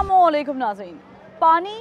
अस्सलामुअलैकुम नाज़रीन। पानी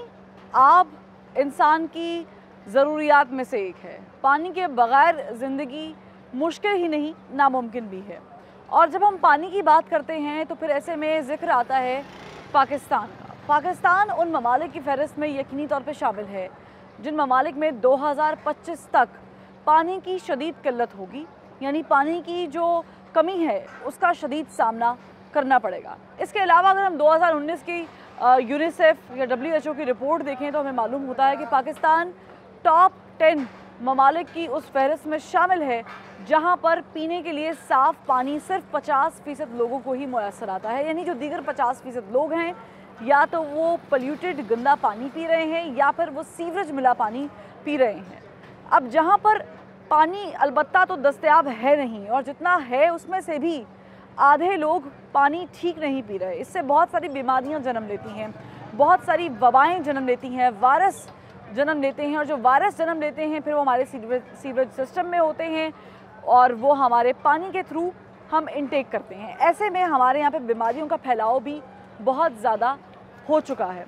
आब इंसान की ज़रूरियात में से एक है। पानी के बग़ैर ज़िंदगी मुश्किल ही नहीं, नामुमकिन भी है। और जब हम पानी की बात करते हैं तो फिर ऐसे में ज़िक्र आता है पाकिस्तान का। पाकिस्तान उन ममालिक की फ़हरिस्त में यकीनी तौर पर शामिल है जिन ममालिक में 2025 तक पानी की शदीद किल्लत होगी, यानी पानी की जो कमी है उसका शदीद सामना करना पड़ेगा। इसके अलावा अगर हम 2019 की यूनिसेफ या WHO की रिपोर्ट देखें तो हमें मालूम होता है कि पाकिस्तान टॉप 10 ममालिक की उस फहरिस्त में शामिल है जहां पर पीने के लिए साफ़ पानी सिर्फ 50% लोगों को ही मुयसर आता है। यानी जो दीगर 50% लोग हैं या तो वो पोल्यूटेड गंदा पानी पी रहे हैं या फिर वो सीवरेज मिला पानी पी रहे हैं। अब जहां पर पानी अलबत्ता तो दस्तयाब है नहीं, और जितना है उसमें से भी आधे लोग पानी ठीक नहीं पी रहे। इससे बहुत सारी बीमारियां जन्म लेती हैं, बहुत सारी वबाएं जन्म लेती हैं, वायरस जन्म लेते हैं, और जो वायरस जन्म लेते हैं फिर वो हमारे सीवरेज सिस्टम में होते हैं और वो हमारे पानी के थ्रू हम इनटेक करते हैं। ऐसे में हमारे यहाँ पे बीमारियों का फैलाव भी बहुत ज़्यादा हो चुका है।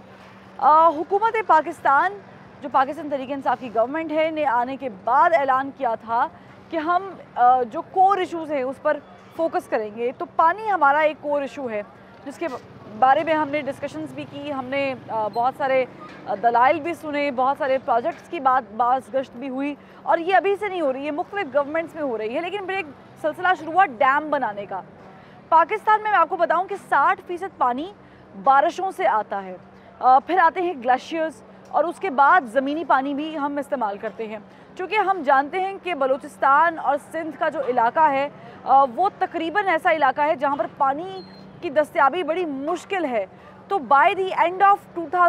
हुकूमत पाकिस्तान, जो पाकिस्तान तहरीक इंसाफ की गवर्नमेंट है, ने आने के बाद ऐलान किया था कि हम जो कोर इशूज़ हैं उस पर फोकस करेंगे। तो पानी हमारा एक कोर इशू है जिसके बारे में हमने डिस्कशंस भी की, हमने बहुत सारे दलाइल भी सुने, बहुत सारे प्रोजेक्ट्स की बात गश्त भी हुई, और ये अभी से नहीं हो रही है, मुख्तलिफ गवर्नमेंट्स में हो रही है। लेकिन फिर एक सिलसिला शुरू हुआ डैम बनाने का। पाकिस्तान में मैं आपको बताऊं कि 60% पानी बारिशों से आता है, फिर आते हैं ग्लेशियर्स, और उसके बाद ज़मीनी पानी भी हम इस्तेमाल करते हैं। चूँकि हम जानते हैं कि बलूचिस्तान और सिंध का जो इलाका है वो तकरीबन ऐसा इलाका है जहाँ पर पानी की दस्तयाबी बड़ी मुश्किल है। तो by the end of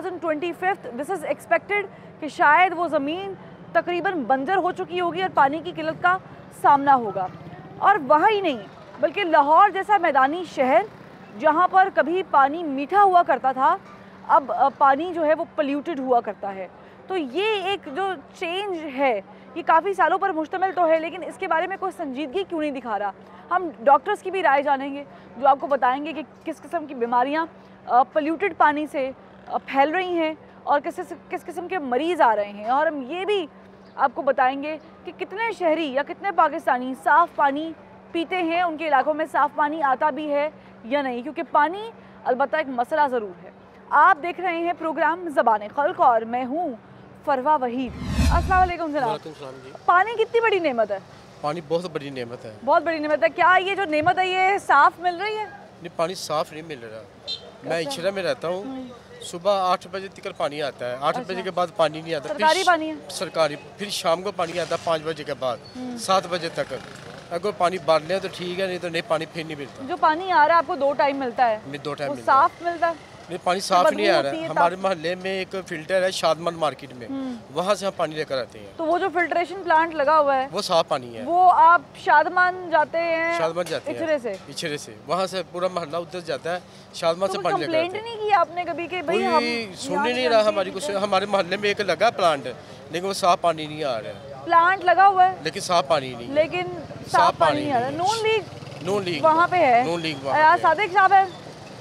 2025 this is expected कि शायद वो ज़मीन तकरीबन बंजर हो चुकी होगी और पानी की किल्लत का सामना होगा। और वहाँ ही नहीं बल्कि लाहौर जैसा मैदानी शहर जहाँ पर कभी पानी मीठा हुआ करता था, अब पानी जो है वो पोल्यूटेड हुआ करता है। तो ये एक जो चेंज है ये काफ़ी सालों पर मुश्तमिल तो है, लेकिन इसके बारे में कोई संजीदगी क्यों नहीं दिखा रहा। हम डॉक्टर्स की भी राय जानेंगे जो आपको बताएंगे कि किस किस्म की बीमारियां पोल्यूटेड पानी से फैल रही हैं और किस किस्म के मरीज़ आ रहे हैं। और हम ये भी आपको बताएंगे कि कितने शहरी या कितने पाकिस्तानी साफ़ पानी पीते हैं, उनके इलाकों में साफ़ पानी आता भी है या नहीं, क्योंकि पानी अलबत्ता एक मसला ज़रूर है। आप देख रहे हैं प्रोग्राम ज़बान खल्क और मैं हूँ फरवा वहीद। अस्सलाम वालेकुम जनाब। पानी कितनी बड़ी नेमत है? पानी बहुत बड़ी नेमत है। बहुत बड़ी नेमत है। क्या ये जो नेमत है ये साफ़ मिल रही है? नहीं, पानी साफ़ नहीं मिल रहा। मैं इचरा में रहता हूँ, सुबह 8 बजे तक पानी आता है, 8 बजे के बाद पानी नहीं आता। सरकारी पानी है? सरकारी। फिर शाम को पानी आता है 5 बजे के बाद 7 बजे तक। अगर पानी बांट लें तो ठीक है, नहीं तो नहीं, पानी फिर नहीं मिलता। जो पानी आ रहा है आपको 2 टाइम मिलता है? नहीं, 2 टाइम साफ़ मिलता है? नहीं, पानी साफ नहीं आ रहा है। हमारे मोहल्ले में एक फिल्टर है शादमंद मार्केट में, वहाँ से हम पानी लेकर आते हैं। तो वो जो फिल्ट्रेशन प्लांट लगा हुआ है वो साफ पानी है। वो आप शादमंद जाते हैं? शादमंद जाते हैं इचरे से वहाँ से पूरा मोहल्ला उधर जाता है, शादमंद से पानी लेकर आते हैं। कंप्लेंट नहीं की आपने कभी कि भाई हम सुन नहीं रहा हमारी कुछ? हमारे मोहल्ले में एक लगा प्लांट, लेकिन वो साफ पानी नहीं आ रहा है। प्लांट लगा हुआ है लेकिन साफ पानी नहीं, लेकिन साफ पानी नहीं आ रहा। नून लीग वहाँ पे है, नून लीग सादिक साहब है,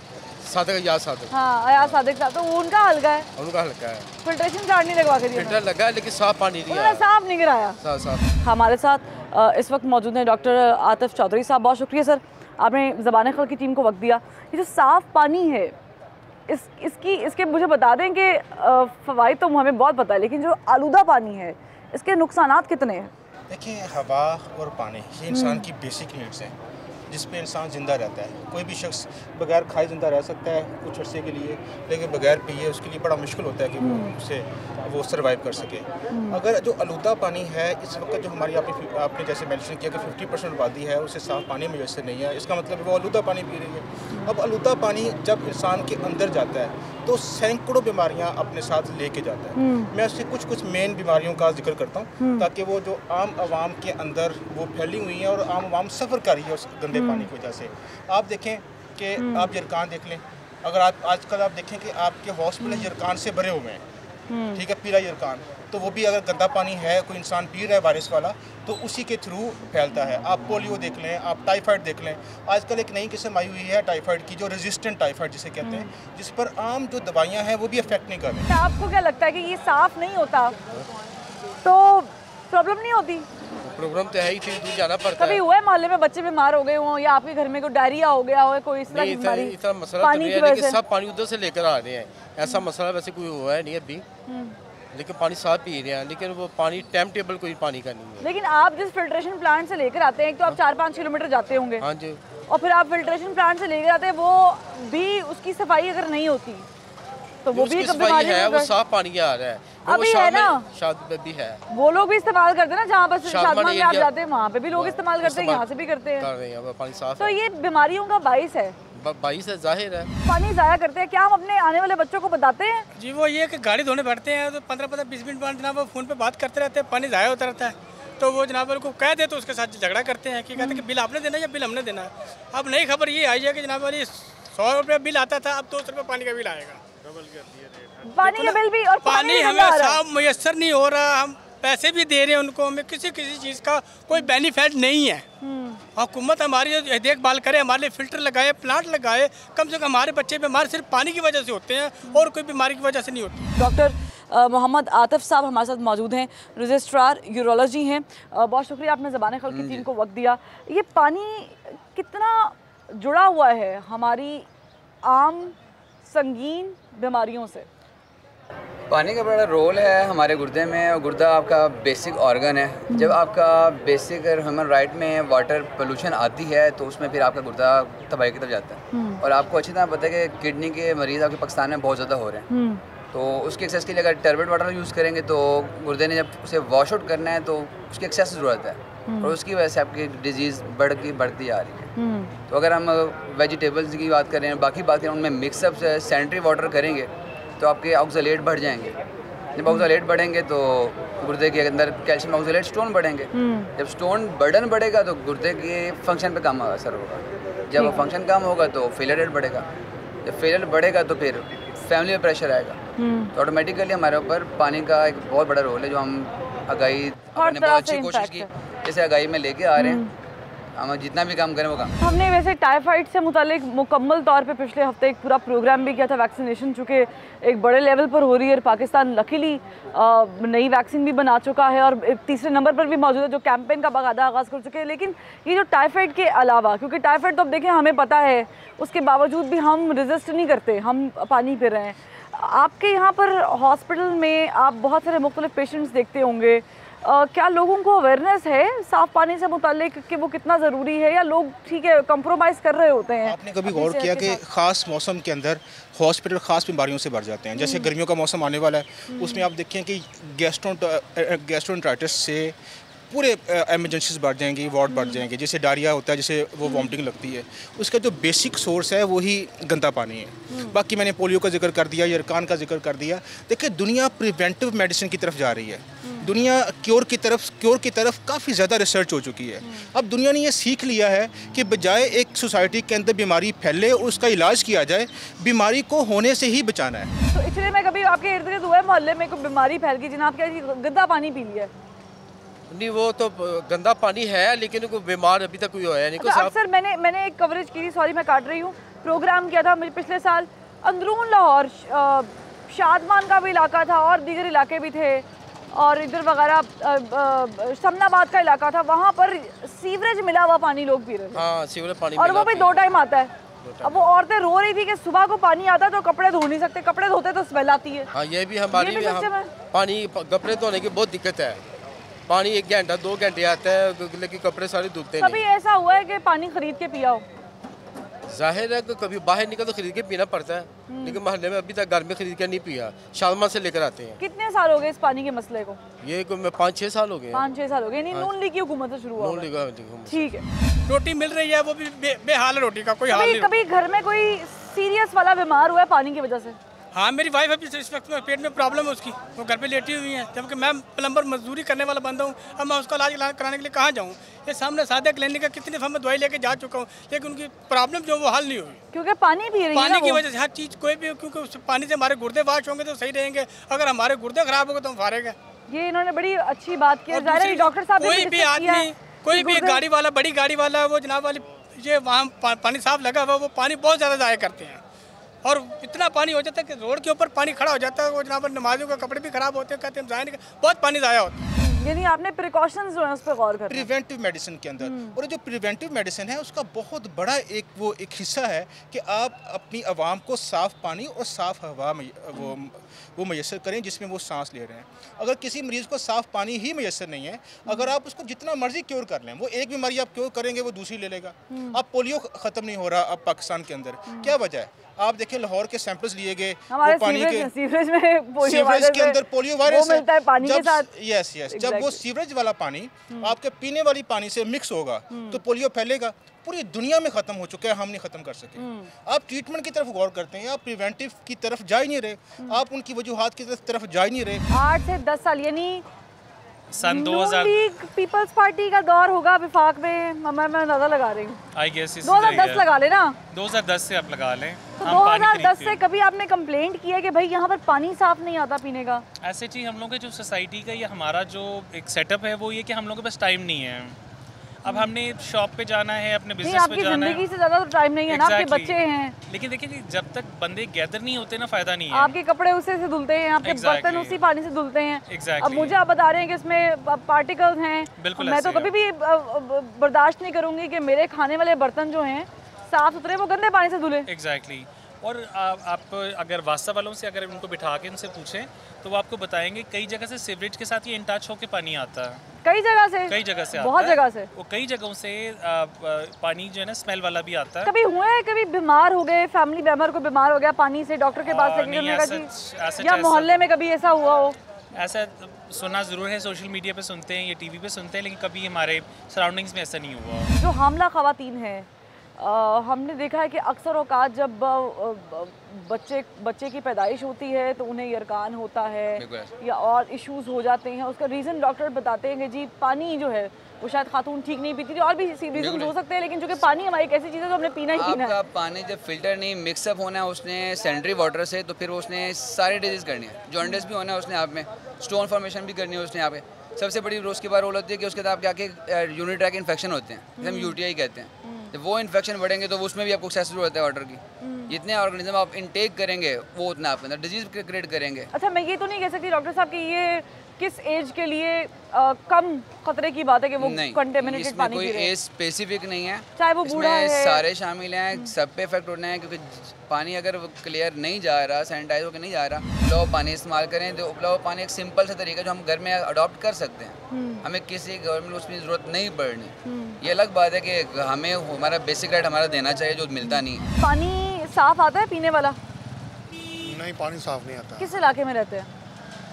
हाँ, अयाज सादिक साहब, तो उनका हल्का है, फिल्ट्रेशन प्लांट नहीं लगवा के दिया, फिल्टर लगा है लेकिन साफ पानी नहीं है, साफ नहीं गिराया। हमारे साथ इस वक्त मौजूद हैं डॉक्टर आतिफ चौधरी साहब। बहुत शुक्रिया सर, आपने ज़बान खल्क की टीम को वक्त दिया। ये जो साफ़ पानी है इसके मुझे बता दें कि फ़वाइद तो हमें बहुत पता है, लेकिन जो आलूदा पानी है इसके नुकसानात कितने हैं? देखिए, हवा और पानी ये इंसान की बेसिक नीड्स हैं जिस पे इंसान ज़िंदा रहता है। कोई भी शख्स बगैर खाए ज़िंदा रह सकता है कुछ अर्से के लिए, लेकिन बगैर पिए उसके लिए बड़ा मुश्किल होता है कि वो सर्वाइव कर सके। अगर जो आलूदा पानी है इस वक्त जो हमारी आपने जैसे मेंशन किया कि 50% आबादी है उसे साफ़ पानी मुयसर नहीं है, इसका मतलब वो आलूदा पानी पी रही है। अब आलूदा पानी जब इंसान के अंदर जाता है तो सैकड़ों बीमारियां अपने साथ लेके जाता है। मैं उससे कुछ मेन बीमारियों का जिक्र करता हूँ ताकि वो जो आम आवाम के अंदर वो फैली हुई हैं और आम आवाम सफ़र कर रही है उस गंदे पानी की वजह से। आप देखें कि आप जरकान देख लें, अगर आप आजकल आप देखें कि आपके हॉस्पिटल जरकान से भरे हुए हैं, ठीक है, पीला यरकान, तो वो भी अगर गंदा पानी है, कोई इंसान पी रहा है वायरस वाला, तो उसी के थ्रू फैलता है। आप पोलियो देख लें, आप टाइफाइड देख लें। आजकल एक नई किस्म आई हुई है टाइफाइड की, जो रेजिस्टेंट टाइफाइड जिसे कहते हैं, जिस पर आम जो दवाइयाँ हैं वो भी इफेक्ट नहीं कर रही। आपको क्या लगता है कि ये साफ नहीं होता तो प्रॉब्लम नहीं होती? प्रॉब्लम तो है ही, फिर दूर जाना पड़ता कभी है। हुआ है मोहल्ले में बच्चे बीमार हो गए हों या आपके घर में कोई डायरिया हो गया हो, कोई इस तरह की बीमारी? इतना मसला तो पानी नहीं की है, वजह लेकिन से? सब पानी उधर से लेकर आ रहे हैं। ऐसा मसला वैसे कोई हुआ है नहीं अभी, लेकिन पानी साफ पी रहे हैं, लेकिन वो पानी टाइम टेबल कोई पानी का नहीं है। लेकिन आप जिस फिल्ट्रेशन प्लांट से लेकर आते हैं, तो आप 4-5 किलोमीटर जाते होंगे, हाँ जी, और फिर आप फिल्ट्रेशन प्लांट से लेकर आते हैं, वो भी उसकी सफाई अगर नहीं होती तो वो भी एक बीमारी है, वो साफ पानी आ रहा है, वो अभी है ना, शायद में भी है, वो लोग भी इस्तेमाल करते हैं ना, जहाँ पर शादमान में आप एरिया- जाते हैं वहाँ पे भी लोग इस्तेमाल करते हैं, यहाँ से भी करते कर हैं, रहे हैं, वो पानी साफ तो है। ये बीमारियों का बाइस है। बाईस है, जाहिर है। पानी ज़ाया करते हैं, क्या हम अपने आने वाले बच्चों को बताते हैं? जी वो ये कि गाड़ी धोने बैठते हैं तो 15-20 मिनट बाद जनाब वो फ़ोन पे बात करते रहते हैं, पानी ज़ाया होता रहता है, तो वो जनाब उनको कह दे तो उसके साथ झगड़ा करते हैं कि कहते हैं कि बिल आपने देना है या बिल हमने देना है। अब नई खबर ये आई है कि जनाब वाली 100 रुपये बिल आता था, अब 200 रुपये पानी का बिल आएगा। पानी का बिल भी, और पानी भी हमें गंदा आ रहा है। साफ मैसर नहीं हो रहा, हम पैसे भी दे रहे हैं उनको, हमें किसी चीज़ का कोई बेनिफिट नहीं है। हुकूमत हमारी देखभाल करे, हमारे लिए फ़िल्टर लगाए, प्लांट लगाए, कम से कम हमारे बच्चे बीमार सिर्फ पानी की वजह से होते हैं और कोई बीमारी की वजह से नहीं होती। डॉक्टर मोहम्मद आतिफ साहब हमारे साथ मौजूद हैं, रजिस्ट्रार यूरोलॉजी हैं। बहुत शुक्रिया आपने ज़बान खल्क़ की टीम को वक्त दिया। ये पानी कितना जुड़ा हुआ है हमारी आम संगीन बीमारियों से? पानी का बड़ा रोल है हमारे गुर्दे में, और गुर्दा आपका बेसिक ऑर्गन है। जब आपका बेसिक ह्यूमन राइट में वाटर पोल्यूशन आती है तो उसमें फिर आपका गुर्दा तबाही की तरफ जाता है। और आपको अच्छी तरह पता है कि किडनी के मरीज़ आपके पाकिस्तान में बहुत ज़्यादा हो रहे हैं, तो उसकी एक्सेस के लिए अगर टर्बेट वाटर यूज़ करेंगे तो गुर्दे ने जब उसे वॉश आउट करना है तो उसकी एक्सेस ज़रूरत है, और उसकी वजह से आपकी डिजीज़ बढ़ती आ रही है। तो अगर हम वेजिटेबल्स की बात करें, बाकी बात करें, उनमें मिक्सअप से सैनिटरी वाटर करेंगे तो आपके ऑक्सलेट बढ़ जाएंगे। जब ऑक्सलेट बढ़ेंगे तो गुर्दे के अंदर कैल्शियम ऑक्सलेट स्टोन बढ़ेंगे। जब स्टोन बर्डन बढ़ेगा तो गुर्दे के फंक्शन पे कम असर होगा। जब फंक्शन कम होगा तो फेलियर रेट बढ़ेगा। जब फेलियर बढ़ेगा तो फिर फैमिली में प्रेशर आएगा। तो ऑटोमेटिकली हमारे ऊपर पानी का एक बहुत बड़ा रोल है, जो हम आगाही अपने बहुत अच्छी कोशिश की, जैसे आगाही में लेके आ रहे हैं। हम जितना भी काम करें वो काम। हमने वैसे टाइफाइड से मुतालिक मुकम्मल तौर पे पिछले हफ्ते एक पूरा प्रोग्राम भी किया था। वैक्सीनेशन चूँकि एक बड़े लेवल पर हो रही है, पाकिस्तान लकीली नई वैक्सीन भी बना चुका है और तीसरे नंबर पर भी मौजूद है, जो कैंपेन का बाकायदा आगाज़ कर चुके हैं। लेकिन ये जो टाइफाइड के अलावा, क्योंकि टाइफाइड तो अब देखें हमें पता है, उसके बावजूद भी हम रेजिस्ट नहीं करते, हम पानी पी रहे हैं। आपके यहाँ पर हॉस्पिटल में आप बहुत सारे मुख्तलिफ पेशेंट्स देखते होंगे, क्या लोगों को अवेयरनेस है साफ़ पानी से मुतालिक कि वो कितना ज़रूरी है, या लोग ठीक है कंप्रोमाइज़ कर रहे होते हैं? आपने कभी गौर किया कि ख़ास मौसम के अंदर हॉस्पिटल ख़ास बीमारियों से भर जाते हैं? जैसे गर्मियों का मौसम आने वाला है, उसमें आप देखें कि गैस्ट्रोएंटराइटिस से पूरे एमरजेंसीज बढ़ जाएंगी, वार्ड बढ़ जाएंगे। जैसे डायरिया होता है, जैसे वो वॉमिटिंग लगती है, उसका जो बेसिक सोर्स है वही गंदा पानी है। बाकी मैंने पोलियो का जिक्र कर दिया, यरकान का जिक्र कर दिया। देखिए दुनिया प्रिवेंटिव मेडिसिन की तरफ जा रही है, दुनिया क्योर की तरफ काफ़ी ज़्यादा रिसर्च हो चुकी है। अब दुनिया ने ये सीख लिया है कि बजाय एक सोसाइटी के अंदर बीमारी फैले और उसका इलाज किया जाए, बीमारी को होने से ही बचाना है। तो इसलिए मैं कभी आपके इर्द गिर्द हुआ है मोहल्ले में कोई बीमारी फैल गई, जिन्हें आप क्या गंदा पानी पी लिया? नहीं, वो तो गंदा पानी है, लेकिन कोई बीमार अभी तक कोई होया नहीं। अच्छा, अक्सर मैंने एक कवरेज की थी, सॉरी मैं काट रही हूँ, प्रोग्राम किया था मुझे पिछले साल अंदरून लाहौर, शादमान का भी इलाका था और दीगर इलाके भी थे, और इधर वगैरह समनाबाद का इलाका था, वहाँ पर सीवरेज मिला हुआ पानी लोग पी रहे थे। हाँ, सीवरेज पानी, और वो भी 2 टाइम आता है। अब वो औरतें रो रही थी कि सुबह को पानी आता तो कपड़े धो नहीं सकते, कपड़े धोते तो स्मेल आती है। हाँ, ये भी हमारी पानी कपड़े धोने की बहुत दिक्कत है। पानी 1 घंटा 2 घंटे आता है, लेकिन कपड़े सारे धुलते नहीं। कभी ऐसा हुआ है कि पानी खरीद के पिया हो? जाहिर है कि कभी बाहर निकल तो खरीद के पीना पड़ता है, लेकिन मोहल्ले में अभी तक घर में खरीद के नहीं पिया, शालमा से लेकर आते हैं। कितने साल हो गए इस पानी के मसले को? ये 5-6 साल हो गए। 5-6 साल हो गए। नहीं, नून लीग की हुकूमत से शुरू हुआ। ठीक है, रोटी मिल रही है, वो भी बेहाल है, रोटी का कोई हाल नहीं। कभी घर में कोई सीरियस वाला बीमार हुआ है पानी की वजह से? हाँ, मेरी वाइफ अभी इस वक्त पेट में प्रॉब्लम है उसकी, वो घर पे लेटी हुई है, जबकि मैं प्लम्बर मजदूरी करने वाला बंदा हूँ। अब मैं उसका इलाज कराने के लिए कहाँ जाऊँ? ये सामने सादा क्लिनिक का कितनी दफ़ा मैं दवाई लेके जा चुका हूँ, लेकिन उनकी प्रॉब्लम जो वो हल नहीं हुई, क्योंकि पानी पी रही है पानी ना की वो। वजह से हर चीज़ कोई भी, क्योंकि उस पानी से हमारे गुर्दे वाश होंगे तो सही रहेंगे, अगर हमारे गुर्दे खराब हो गए तो हम फारेंगे। ये इन्होंने बड़ी अच्छी बात की है। और ज़ाहिर है दूसरी, डॉक्टर साहब ने कोई भी भी discuss किया है आदमी, कोई कि भी गुर्दे- गाड़ी वाला, बड़ी गाड़ी वाला, वो जनाब वाली ये वहाँ पानी साफ लगा हुआ, वो पानी बहुत ज़्यादा ज़ाया करते हैं और इतना पानी हो जाता है कि रोड के ऊपर पानी खड़ा हो जाता है। वो जनाब नमाजियों के कपड़े भी खराब होते हैं, कहते हैं ज़ाया नहीं, बहुत पानी ज़ाया होता है। यानी आपने प्रिकॉशंस जो है उस पर गौर करना है। प्रिवेंटिव मेडिसिन के अंदर, और जो प्रिवेंटिव मेडिसिन है उसका बहुत बड़ा एक हिस्सा है कि आप अपनी आवाम को साफ़ पानी और साफ़ हवा में वो मैसर करें जिसमें वो सांस ले रहे हैं। अगर किसी मरीज़ को साफ़ पानी ही मैसर नहीं है, अगर आप उसको जितना मर्जी क्योर कर लें, वो एक बीमारी आप क्योर करेंगे वो दूसरी ले लेगा। अब पोलियो ख़त्म नहीं हो रहा अब पाकिस्तान के अंदर, क्या वजह है? आप देखिए लाहौर के सैंपल्स लिए गए, हमारे वो पानी के सीवरेज में पोलियो सीवरेज वायरस के अंदर पोलियो वायरस वो मिलता है पानी के साथ। यस जब वो सीवरेज वाला पानी आपके पीने वाली पानी से मिक्स होगा तो पोलियो फैलेगा। पूरी दुनिया में खत्म हो चुका है, हम नहीं खत्म कर सके। आप ट्रीटमेंट की तरफ गौर करते हैं, आप प्रिवेंटिव की तरफ जा ही नहीं रहे, आप उनकी वजूहात की तरफ जा ही नहीं रहे। 8 से 10 साल यानी सन नून 2000 लीग पीपल्स पार्टी का दौर होगा विफाक में, मैं अंदाजा लगा रही हूँ। आई गेस 2010 लगा लेना, 2010 से आप लगा लें। तो हम पानी 2010 खरीदते से हैं। कभी आपने कंप्लेंट किया कि भाई यहाँ पर पानी साफ नहीं आता पीने का? ऐसे जी हम लोग के जो सोसाइटी का या हमारा जो एक सेटअप है वो ये कि हम लोग के पास टाइम नहीं है। अब हमने शॉप पे जाना है, अपने नहीं, बिजनेस पे आपकी जाना जिंदगी है। से ज्यादा तो टाइम नहीं है ना, आपके Exactly. बच्चे हैं, लेकिन देखिए जी, जब तक बंदे गैदर नहीं होते ना फायदा नहीं है। आपके कपड़े उसी से धुलते हैं, आपके Exactly. बर्तन उसी पानी से धुलते हैं। Exactly. अब मुझे आप बता रहे हैं कि इसमें पार्टिकल्स हैं, बिल्कुल मैं तो ऐसे कभी भी बर्दाश्त नहीं करूंगी कि मेरे खाने वाले बर्तन जो हैं साफ सुथरे वो गंदे पानी से धुले। एग्जैक्टली और आप अगर वास्ता वालों से अगर उनको बिठा के उनसे पूछें तो वो आपको बताएंगे कई जगह से सीवरेज के साथ ये इन टच होकर पानी आता है। कई जगह से बहुत जगह से वो कई जगहों से पानी जो है ना स्मेल वाला भी आता है। कभी हुए हैं, कभी बीमार हो गए, फैमिली मेंबर को बीमार हो गया, पानी से डॉक्टर के पास लेके नहीं, गए ऐसा- या मोहल्ले में कभी ऐसा हुआ हो? ऐसा सुना ज़रूर है, सोशल मीडिया पे सुनते हैं या टीवी पे सुनते हैं, लेकिन कभी हमारे सराउंडिंग्स में ऐसा नहीं हुआ। जो हामला ख़वातीन हैं, हमने देखा है कि अक्सर औकात जब बच्चे की पैदाइश होती है तो उन्हें यरकान होता है या और इश्यूज हो जाते हैं। उसका रीज़न डॉक्टर बताते हैं कि जी पानी जो है वो शायद खातून ठीक नहीं पीती थी, और भी रीजन हो सकते हैं, लेकिन चूंकि पानी हमारी एक ऐसी चीज़ है जो हमने पीना ही पीना है। आपका पानी जब फिल्टर नहीं मिक्सअप होना है उसने सैनिटरी वाटर से, तो फिर उसने सारी डिजीज़ करनी है। जॉन्डिस भी होना है उसने आप में, स्टोन फॉर्मेशन भी करनी है उसने आप में। सबसे बड़ी उसके बाद रोल होती है कि उसके बाद आपके आके यूरिन ट्रैक इन्फेक्शन होते हैं, जिसे हम यूटीआई कहते हैं। जब वो इन्फेक्शन बढ़ेंगे तो उसमें भी आपको एक्सेस होता है वाटर की। जितने ऑर्गेनिज्म आप इनटेक करेंगे वो उतना आप अंदर डिजीज क्रिएट करेंगे। अच्छा, मैं ये तो नहीं कह सकती डॉक्टर साहब कि ये किस एज के लिए कम खतरे की बात है कि वो कंटेमिनेटेड पानी पी रहे हैं? कोई एज स्पेसिफिक नहीं है, चाहे वो बूढ़ा है, सारे शामिल हैं, सब पे इफेक्ट होना है। क्योंकि पानी अगर क्लियर नहीं जा रहा, सैनिटाइज होकर नहीं जा रहा, उपलाऊ पानी इस्तेमाल करें। तो उपलाऊ पानी एक सिंपल सा तरीका जो हम घर में अडॉप्ट कर सकते हैं, हमें किसी गवर्नमेंट उसकी ज़रूरत नहीं पड़नी। ये अलग बात है कि हमें हमारा बेसिक राइट हमारा देना चाहिए जो मिलता नहीं है। पानी साफ आता है पीने वाला? नहीं, पानी साफ नहीं आता। किस इलाके में रहते हैं?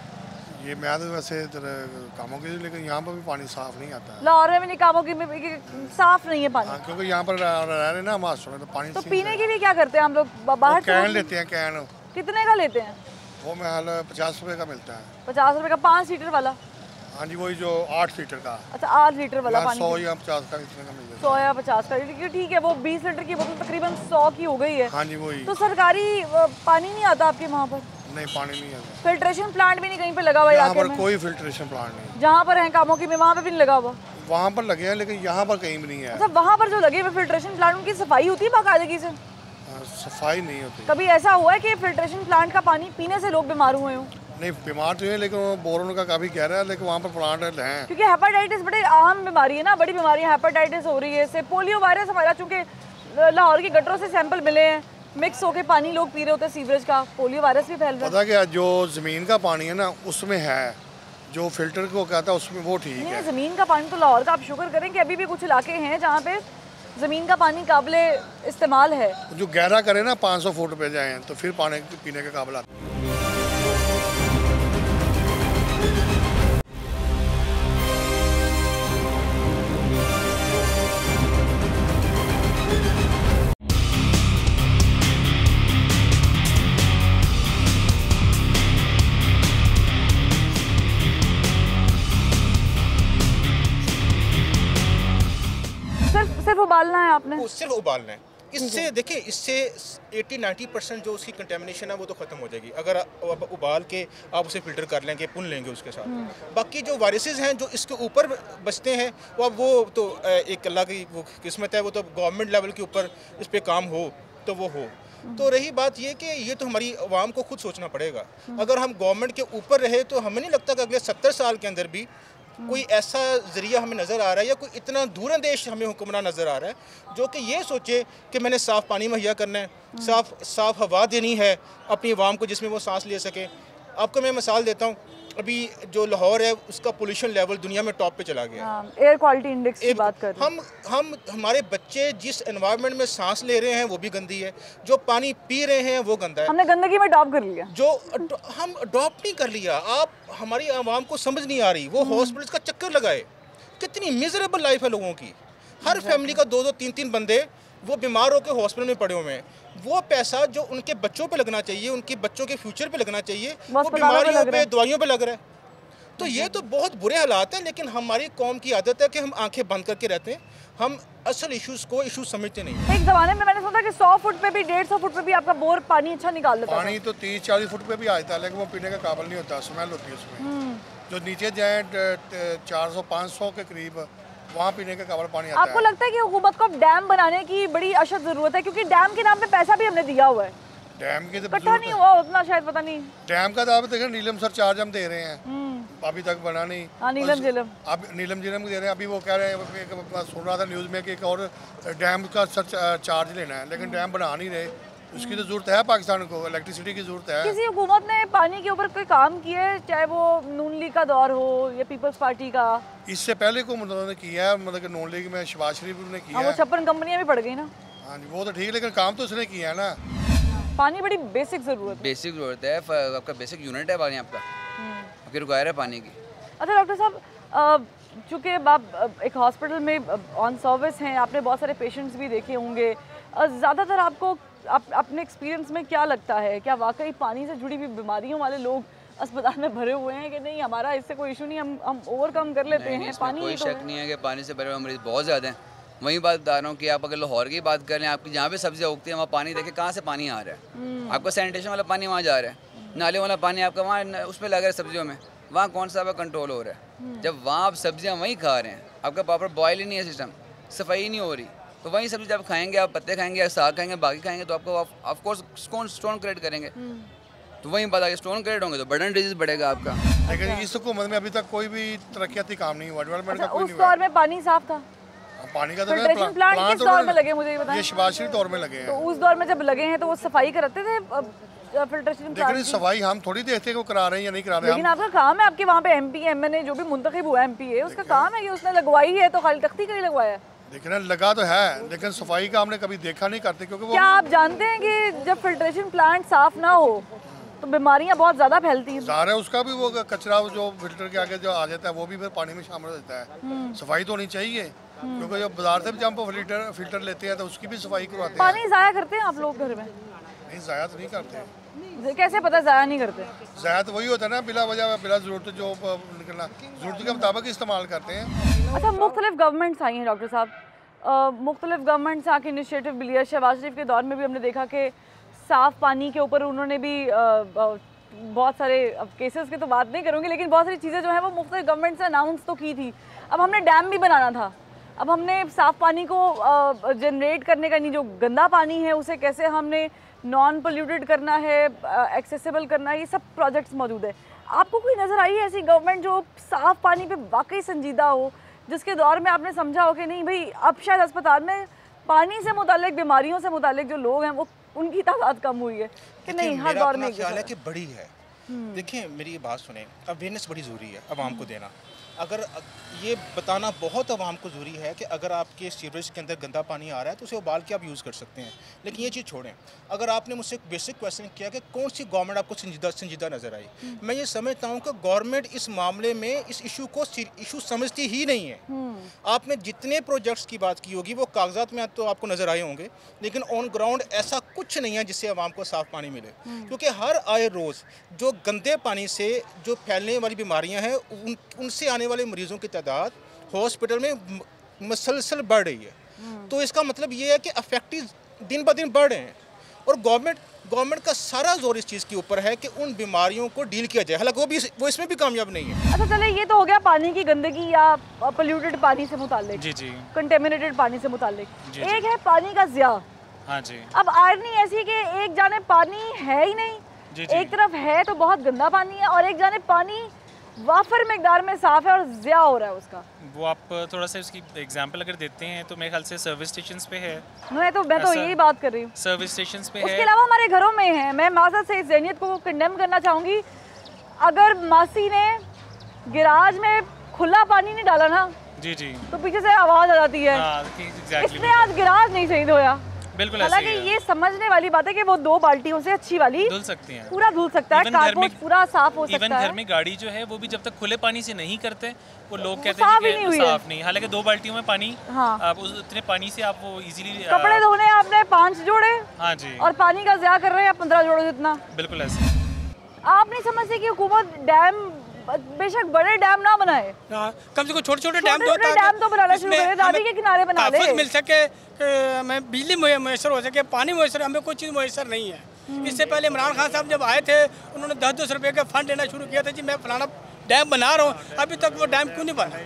ये मैं तो वैसे कामों के, लेकिन यहाँ पर भी पानी साफ नहीं आता है। लाहौर में भी निकामों की साफ नहीं है पानी। हाँ, क्योंकि यहाँ पर रह रहे ना मास्टर में, तो पानी तो पीने के लिए क्या करते हैं हम लोग? बाहर कैन लेते हैं। कैन कितने का लेते हैं? वो में हाल 50 रुपए का मिलता है। 50 रुपए का 5 लीटर वाला? हाँ जी, वही जो 8 लीटर का। अच्छा, 8 लीटर वाला पानी 100 या 50 का इतने का मिल जाता है। 100 या 50 का, ठीक है। वो 20 लीटर की बोतल तकरीबन 100 की हो गई है। हाँ जी, वही। तो सरकारी पानी नहीं आता आपके वहाँ पर? नहीं, पानी नहीं आता। फिल्ट्रेशन प्लांट भी नहीं कहीं पे लगा हुआ? यहाँ पर कोई फिल्ट्रेशन प्लांट नहीं। जहाँ पर है कामों की में वहाँ पे भी नहीं लगा हुआ? वहाँ पर लगे हैं, लेकिन यहाँ पर कहीं भी नहीं है। अच्छा, वहाँ पर जो लगे हुए फिल्ट्रेशन प्लांट, उनकी सफाई होती है बाकायदगी से? सफाई नहीं होती। कभी ऐसा हुआ है कि फिल्ट्रेशन प्लांट का पानी पीने से लोग बीमार हुए हों? नहीं, बीमार तो है, लेकिन वो बोरोन का काफ़ी कह रहा है, लेकिन वहाँ पर प्लांट हैं। क्योंकि हेपेटाइटिस बड़ी आम बीमारी है ना, बड़ी बीमारी है, हेपेटाइटिस हो रही है इससे। पोलियो वायरस हमारा, चूँकि लाहौर की गटरों से सैंपल मिले हैं, मिक्स होके पानी लोग पी रहे होते हैं सीवरेज का, पोलियो वायरस भी फैल रहा है। पता क्या, जो ज़मीन का पानी है ना उसमें है, जो फिल्टर को कहता है उसमें वो ठीक है। ज़मीन का पानी तो लाहौर का, आप शुक्र करें कि अभी भी कुछ इलाके हैं जहाँ पे ज़मीन का पानी काबिले इस्तेमाल है। जो गहरा करे ना 500 फुट पे जाए तो फिर पानी पीने के काबिल आता है। है? सिर्फ उबालना है। इससे देखिए, इससे 80-90% जो उसकी कंटेमिनेशन है वो तो ख़त्म हो जाएगी अगर आप उबाल के आप उसे फ़िल्टर कर लेंगे, पुन लेंगे उसके साथ। बाकी जो वायरसेस हैं जो इसके ऊपर बचते हैं वो तो एक अल्लाह की वो किस्मत है, वो तो गवर्नमेंट लेवल के ऊपर इस पर काम हो तो वो हो। तो रही बात ये कि ये तो हमारी आवाम को खुद सोचना पड़ेगा। अगर हम गवर्नमेंट के ऊपर रहे तो हमें नहीं लगता कि अगले 70 साल के अंदर भी कोई ऐसा ज़रिया हमें नज़र आ रहा है या कोई इतना दूरंदेश हमें हुक्मरान नज़र आ रहा है जो कि ये सोचे कि मैंने साफ़ पानी मुहैया करना है, साफ़ हवा देनी है अपनी आवाम को जिसमें वो सांस ले सके। आपको मैं मिसाल देता हूँ, अभी जो लाहौर है उसका पोल्यूशन लेवल दुनिया में टॉप पे चला गया। एयर क्वालिटी इंडेक्स की बात कर रहे हैं। हमारे बच्चे जिस एनवायरनमेंट में सांस ले रहे हैं वो भी गंदी है, जो पानी पी रहे हैं वो गंदा है। हमने गंदगी में अडॉप्ट कर लिया, जो हम अडॉप्ट नहीं कर लिया। आप हमारी आवाम को समझ नहीं आ रही, वो हॉस्पिटल्स का चक्कर लगाए। कितनी मिजरेबल लाइफ है लोगों की। हर फैमिली का 2-2, 3-3 बंदे वो बीमार होकर हॉस्पिटल में पड़े हुए हैं। वो पैसा जो उनके बच्चों पे लगना चाहिए, उनके बच्चों के फ्यूचर पे लगना चाहिए, वो बीमारियों पे, दवाइयों पे लग रहा है। तो ये तो बहुत बुरे हालात हैं। लेकिन हमारी कौम की आदत है कि हम आंखें बंद करके रहते हैं, हम असल इश्यूज को इश्यूज समझते नहीं। एक ज़माने में मैंने सुना कि 100 फुट पे भी 150 फुट पे भी आपका बोर पानी अच्छा निकाल लेता पानी तो 30-40 फुट पे भी आता है, लेकिन वो पीने का काबिल नहीं होता, स्मेल होती है उसमें। जो नीचे जाए 400-500 के करीब वहाँ पीने का काबिल पानी आता है। आपको लगता है कि हुकूमत को अब डैम बनाने की बड़ी अशद ज़रूरत है, क्योंकि डैम के नाम पे पैसा भी हमने दिया हुआ है, डैम के इकट्ठा नहीं हुआ उतना, शायद पता नहीं। डैम का तो आप देखें, नीलम सर चार्ज हम दे रहे हैं, अभी तक बना नहीं। नीलम झीलम, अब नीलम झीलम दे रहे हैं। अभी वो कह रहे हैं, सुन रहा था न्यूज़ में कि एक और डैम का सर चार्ज लेना है, लेकिन डैम बना नहीं रहे। उसकी तो जरूरत है, पाकिस्तान को इलेक्ट्रिसिटी की जरूरत है। किसी हुकूमत ने पानी के ऊपर कोई काम किया है, चाहे वो नून लीग का दौर हो या पीपल्स पार्टी का? इससे पहले को उन्होंने किया है, मतलब कि नून लीग में शहबाज शरीफ ने किया है। वो 56 कंपनियां भी पड़ गई ना। हाँ जी, वो तो ठीक है, लेकिन काम तो उसने किया है ना। पानी बड़ी बेसिक ज़रूरत है। बेसिक ज़रूरत है, आपका बेसिक यूनिट है पानी आपका, आपकी रिक्वायर है पानी की। अच्छा डॉक्टर साहब, चूँकि आप एक हॉस्पिटल में ऑन सर्विस हैं, आपने बहुत सारे पेशेंट्स भी देखे होंगे, ज़्यादातर आपको अपने एक्सपीरियंस में क्या लगता है, क्या वाकई पानी से जुड़ी हुई बीमारियों वाले लोग अस्पताल में भरे हुए हैं कि नहीं, हमारा इससे कोई इशू नहीं, हम ओवरकम कर लेते हैं? पानी कोई शक नहीं है कि पानी से भरे हुए मरीज बहुत ज़्यादा हैं। वही बात बता रहा हूँ कि आप अगर लाहौर की बात कर लें, आपकी जहाँ पे सब्जियाँ उगती हैं वहाँ पानी देखें कहाँ से पानी आ रहा है। आपका सैनिटेशन वाला पानी वहाँ जा रहा है, नाले वाला पानी आपका वहाँ उसमें लग रहा है सब्जियों में, वहाँ कौन सा कंट्रोल हो रहा है? जब वहाँ आप सब्जियाँ वहीं खा रहे हैं, आपका प्रॉपर बॉयल ही नहीं है सिस्टम, सफाई नहीं हो रही, तो वही सब्जी जब खाएंगे, आप पत्ते खाएंगे या साग खाएंगे, बाकी खाएंगे, तो आपको ऑफकोर्स स्टोन क्रिएट करेंगे। तो वही पता है स्टोन क्रिएट होंगे तो बर्डन डिजीज बढ़ेगा आपका। लेकिन इस हुकूमत में अभी तक कोई भी तरक्याती काम नहीं हुआ, डेवलपमेंट का कोई नहीं उस दौर में पानी साफ था? पानी का तो फिल्ट्रेशन प्लांट किस दौर में लगे, मुझे बताएं। ये शहबाज शरीफ दौर में लगे हैं। तो उस दौर में जब लगे हैं तो वो सफाई कराते थे फिल्ट्रेशन प्लांट? लेकिन सफाई हम थोड़ी देखते हैं कि वो करा रहे हैं या नहीं करा रहे हैं। लेकिन आपका काम है, आपके वहाँ पे MP MNA जो भी मुंतखब हुआ MP है, उसका काम है कि उसने लगवाई है, तो खाली तख्ती का ही लगवाया है। लेकिन लगा तो है, लेकिन सफाई का हमने कभी देखा नहीं करते, क्योंकि वो क्या आप जानते हैं कि जब फिल्ट्रेशन प्लांट साफ ना हो तो बीमारियां बहुत ज़्यादा फैलती हैं? ज़ाहिर है, उसका भी वो कचरा जो फिल्टर के आगे जो आ जाता है वो भी फिर पानी में शामिल हो जाता है। सफाई तो होनी चाहिए, क्योंकि जब बाजार से भी हम फिल्टर लेते हैं तो उसकी भी सफाई करवाते हैं। पानी ज़ाया करते हैं आप लोग घर में? नहीं, ज़ाया तो नहीं करते। कैसे पता ज़ाया नहीं करते? ज़ाया तो वही होता है ना, बिला वजह बिला ज़रूरत जो निकलना, ज़रूरत के मुताबिक इस्तेमाल करते हैं। अच्छा, मुख्तलिफ गवर्नमेंट्स आई हैं डॉक्टर साहब, मुख्तलिफ गवर्नमेंट्स आके इनिशिएटिव लिया। शहबाज शरीफ के दौर में भी हमने देखा कि साफ़ पानी के ऊपर उन्होंने भी बहुत सारे, अब केसेस की तो बात नहीं करूँगी, लेकिन बहुत सारी चीज़ें जो हैं वो मुख्तलिफ गवर्नमेंट से अनाउंस तो की थी। अब हमने डैम भी बनाना था, अब हमने साफ़ पानी को जनरेट करने का नहीं, जो गंदा पानी है उसे कैसे हमने नॉन पोल्यूटेड करना है, एक्सेसिबल करना है, ये सब प्रोजेक्ट्स मौजूद है। आपको कोई नज़र आई है ऐसी गवर्नमेंट जो साफ़ पानी पे वाकई संजीदा हो, जिसके दौर में आपने समझा हो कि नहीं भाई अब शायद अस्पताल में पानी से मुतालिक, बीमारियों से मुतालिक जो लोग हैं वो उनकी तादाद कम हुई है कि नहीं? हर दौर में ख्याल है कि बड़ी है। देखिए मेरी ये बात सुने, अवेयरनेस बड़ी ज़रूरी है आवाम को देना। अगर ये बताना बहुत आवाम को ज़रूरी है कि अगर आपके सीवरेज के अंदर गंदा पानी आ रहा है तो उसे उबाल के आप यूज़ कर सकते हैं। लेकिन ये चीज़ छोड़ें, अगर आपने मुझसे एक बेसिक क्वेश्चन किया कि कौन सी गवर्नमेंट आपको संजीदा नज़र आई, मैं ये समझता हूँ कि गवर्नमेंट इस मामले में इस इशू को इशू समझती ही नहीं है। आपने जितने प्रोजेक्ट्स की बात की होगी वो कागजात में तो आपको नज़र आए होंगे, लेकिन ऑन ग्राउंड ऐसा कुछ नहीं है जिससे आवाम को साफ़ पानी मिले। क्योंकि हर आए रोज़ जो गंदे पानी से जो फैलने वाली बीमारियाँ हैं उनसे आने वाले मरीज़ों की तादाद हॉस्पिटल में मसलसल बढ़ रही है। तो इसका मतलब ये है कि अफेक्टिव दिन ब दिन बढ़ रहे हैं और गवर्नमेंट का सारा जोर इस चीज़ के ऊपर है कि उन बीमारियों को डील किया जाए। हालांकि वो इसमें भी कामयाब नहीं है। अच्छा चले, ये तो हो गया पानी की गंदगी या पोल्यूटेड पानी से मुताल्लिक, जी जी कंटेमिनेटेड पानी से मुताल्लिक। जी, एक है पानी का ज़िया। हाँ जी अब आयरनी ऐसी है कि एक जाने पानी है ही नहीं, जी जी एक तरफ है तो बहुत गंदा पानी है और एक जाने पानी वाफर मिकदार में साफ है और ज़िया हो रहा है उसका। वो आप थोड़ा सा इसकी एग्जांपल अगर देते हैं तो मेरे ख्याल से सर्विस स्टेशंस पे है। मैं तो ऐसा- यही बात कर रही हूँ, सर्विस स्टेशंस पे उसके है। अलावा हमारे घरों में है। मैं माज़रत से इस ज़हनियत को कंडेम करना चाहूँगी। अगर मासी ने गिराज में खुला पानी नहीं डाला ना जी जी तो पीछे से आवाज़ आ जाती है, हाँ एग्जैक्टली इसने आज गिराज नहीं सही धोया। बिल्कुल ऐसे हालांकि ही है। ये समझने वाली बात है कि वो 2 बाल्टियों से अच्छी वाली धुल सकती हैं। पूरा धुल सकता है, Even घर कारपोच में- पूरा साफ हो इवन सकता घर है। में गाड़ी जो है वो भी जब तक खुले पानी से नहीं करते वो लोग वो कहते साफ हैं ही नहीं कि हुई है। साफ नहीं, हालांकि 2 बाल्टियों में पानी हाँ। आप उतने पानी से आप वो इजीली कपड़े धोने आपने 5 जोड़े हाँ जी और पानी का ज़िया कर रहे हैं 15 जोड़ों जितना। बिल्कुल ऐसे। आप नहीं समझते कि हुकूमत डैम, बेशक बड़े डैम ना बनाए, कम से कम छोटे छोटे डैम छोटे-छोटे डैम तो बनाना शुरू करें, रावी के किनारे बना ले। तहफ़्फ़ुज़ मिल सके, हमें बिजली मैसर हो सके, पानी मैसर, हमें कोई चीज़ मैसर नहीं है। इससे पहले इमरान खान साहब जब आए थे उन्होंने 10-10 रुपये का फंड देना शुरू किया था जी मैं फलाना डैम बना रहा हूँ। अभी तक वो डैम क्यों नहीं बना?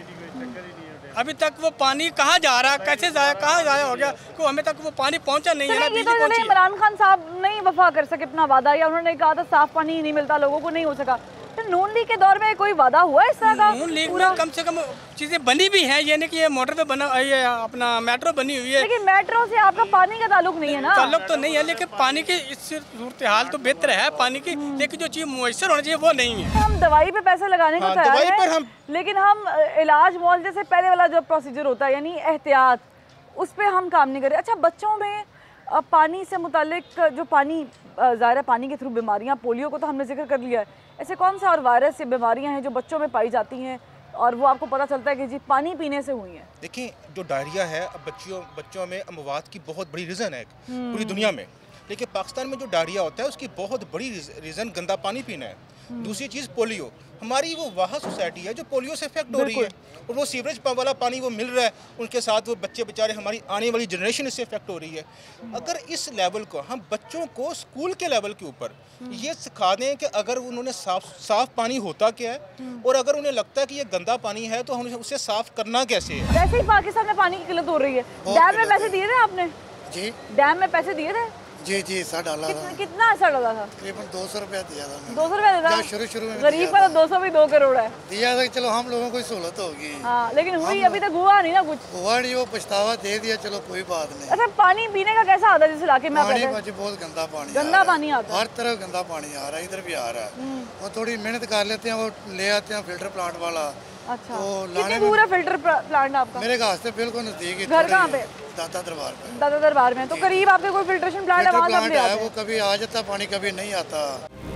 अभी तक वो पानी कहाँ जा रहा, कैसे जाया, कहाँ जाया हो गया कि हमें तक वो पानी पहुँचा नहीं है ना चलिए, ये बिजली तो पहुँची है। इमरान खान साहब नहीं वफा कर सके अपना वादा, या उन्होंने कहा था साफ पानी ही नहीं मिलता लोगों को, नहीं हो सका। तो नून लीग के दौर में कोई वादा हुआ इस तरह का? नून लीग पूरा? में कम से कम चीज़ें बनी भी हैं, ये नहीं कि ये मोटर पे बना, ये अपना मेट्रो बनी हुई है। लेकिन मेट्रो से आपका पानी का ताल्लुक नहीं है ना। ताल्लुक तो नहीं है, लेकिन पानी की इस सूरत हाल तो बेहतर है पानी की, लेकिन जो चीज़ मुयसर होनी चाहिए वो नहीं है। हम दवाई पे पैसे लगाने को हाँ, तैयार दवाई पर हैं, हम- लेकिन हम इलाज मुआवजे से पहले वाला जो प्रोसीजर होता है यानी एहतियात, उस पे हम काम नहीं कर रहे। अच्छा, बच्चों में पानी से मुतालिक जो पानी ज़ाहिर है पानी के थ्रू बीमारियां, पोलियो को तो हमने जिक्र कर लिया है, ऐसे कौन सा और वायरस या बीमारियां हैं जो बच्चों में पाई जाती हैं और वो आपको पता चलता है कि जी पानी पीने से हुई हैं? देखिए, जो डायरिया है अब बच्चों में अमवात की बहुत बड़ी रीज़न है पूरी दुनिया में, लेकिन पाकिस्तान में जो डायरिया होता है उसकी बहुत बड़ी रीज़न गंदा पानी पीना है। दूसरी चीज़ पोलियो, हमारी वो वाह सोसाइटी है जो पोलियो से इफेक्ट हो रही है और वो सीवरेज वाला पानी वो मिल रहा है, उनके साथ वो बच्चे बेचारे, हमारी आने वाली जनरेशन इससे इफेक्ट हो रही है। अगर इस लेवल को हम बच्चों को स्कूल के लेवल के ऊपर ये सिखा दें कि अगर उन्होंने साफ पानी होता क्या है और अगर उन्हें लगता है कि ये गंदा पानी है तो हम उसे साफ करना कैसे है। वैसे ही पाकिस्तान में पानी की किल्लत हो रही है। डैम में पैसे दिए थे आपने? जी डैम में पैसे दिए थे? जी जी हिस्सा डाला था, कितना ऐसा डाला था? तकरीबन 200 रुपया दिया था मैंने। 200 रुपया देता? जहाँ शुरू में गरीब का तो 200 भी 2 करोड़ है। दिया था कि चलो हम लोगों को सहूलत होगी। हाँ, लेकिन हुई अभी तक हुआ नहीं ना कुछ। हुआ नहीं, वो पछतावा दे दिया, चलो कोई बात नहीं। अच्छा, पानी पीने का कैसा आता है जिस इलाके में आप पानी रहते हैं? मुझे बहुत गंदा पानी गंदा आ रहा है। पानी आता है? हर तरफ गंदा पानी आ रहा है, इधर भी आ रहा है। वो थोड़ी मेहनत कर लेते हैं, वो ले आते हैं फिल्टर प्लांट वाला। अच्छा, तो कितनी लाने दूर है फिल्टर प्लांट आपका? मेरे घर से बिल्कुल नजदीक है। घर कहाँ पे? दादा दरबार पे। दादा दरबार में। तो करीब आपके कोई फिल्ट्रेशन प्लांट है, फिल्टर वहाँ से आप प्लांट ले है, आते वो हैं? कभी आ जाता पानी, कभी नहीं आता।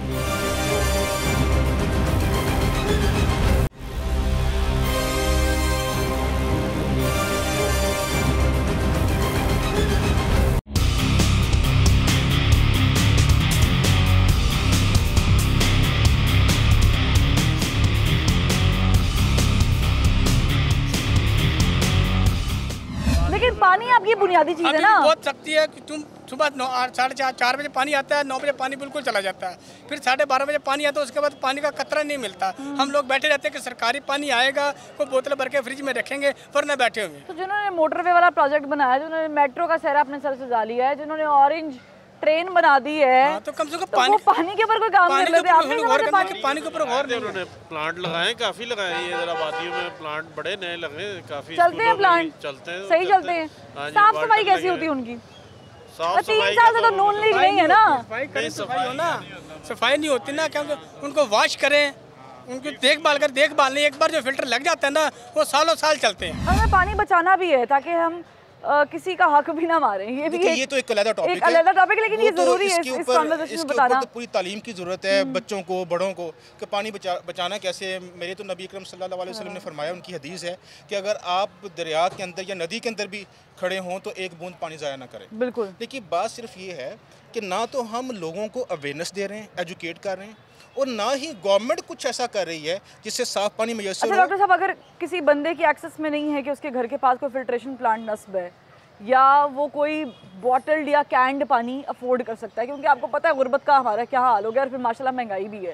लेकिन पानी आपकी बुनियादी चीज़ है अभी ना। भी बहुत सख्ती है कि तुम सुबह 4:30 बजे पानी आता है, 9 बजे पानी बिल्कुल चला जाता है, फिर 12:30 बजे पानी आता है, उसके बाद पानी का कतरा नहीं मिलता। हम लोग बैठे रहते हैं कि सरकारी पानी आएगा, कोई बोतल भर के फ्रिज में रखेंगे, वरना बैठे हुए। तो जिन्होंने मोटरवे वाला प्रोजेक्ट बनाया, जिन्होंने मेट्रो का सहरा अपने सर सजा लिया है, जिन्होंने ऑरेंज ट्रेन बना दी है, तो कम से कम तो वो पानी के ऊपर कोई काम कर लेते हैं। आपने गौर समझा करना पानी कि पानी के ऊपर गौर नहीं है। उन्होंने प्लांट लगाए, काफी लगाए हैं इधर आबादियों में, प्लांट बड़े नए लगे, काफी चलते स्कूलों हैं में प्लांट? भी चलते हैं, सही चलते हैं? हाँ जी, साफ वाटर सफाई कैसी लगे होती है हैं। उनकी? साफ 3 सफाई साल से का तो नून लीग नहीं है ना। सफाई हो ना, सफाई नहीं होती ना, क्योंकि उनको वॉश करें, उनकी देखभाल नहीं। एक बार जो फिल्टर लग जाता है ना, वो सालों साल चलते हैं। हमें पानी बचाना भी है ताकि हम किसी का हक भी ना मारें। ये भी देखिए, ये तो एक अलग टॉपिक है, एक अलग टॉपिक, लेकिन ये वो तो जरूरी है इसके इस ऊपर कॉन्वर्सेशन में बताना। तो पूरी तालीम की ज़रूरत है बच्चों को, बड़ों को, कि पानी बचाना कैसे है। मेरे तो नबी अकरम सल्लल्लाहु अलैहि वसल्लम ने फरमाया, उनकी हदीस है कि अगर आप दरिया के अंदर या नदी के अंदर भी खड़े हों तो एक बूंद पानी ज़ाया ना करें। बिल्कुल। लेकिन बात सिर्फ ये है कि ना तो हम लोगों को अवेयरनेस दे रहे हैं, एजुकेट कर रहे हैं, और ना ही गवर्नमेंट कुछ ऐसा कर रही है जिससे साफ पानी मैसर अच्छा हो। डॉक्टर साहब, अगर किसी बंदे की एक्सेस में नहीं है कि उसके घर के पास कोई फिल्ट्रेशन प्लांट नस्ब है या वो कोई बॉटल्ड या कैंड पानी अफोर्ड कर सकता है, क्योंकि आपको पता है गुर्बत का हमारा क्या हाल हो गया और फिर माशाल्लाह महंगाई भी है,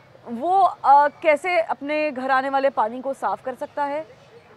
वो कैसे अपने घर आने वाले पानी को साफ़ कर सकता है?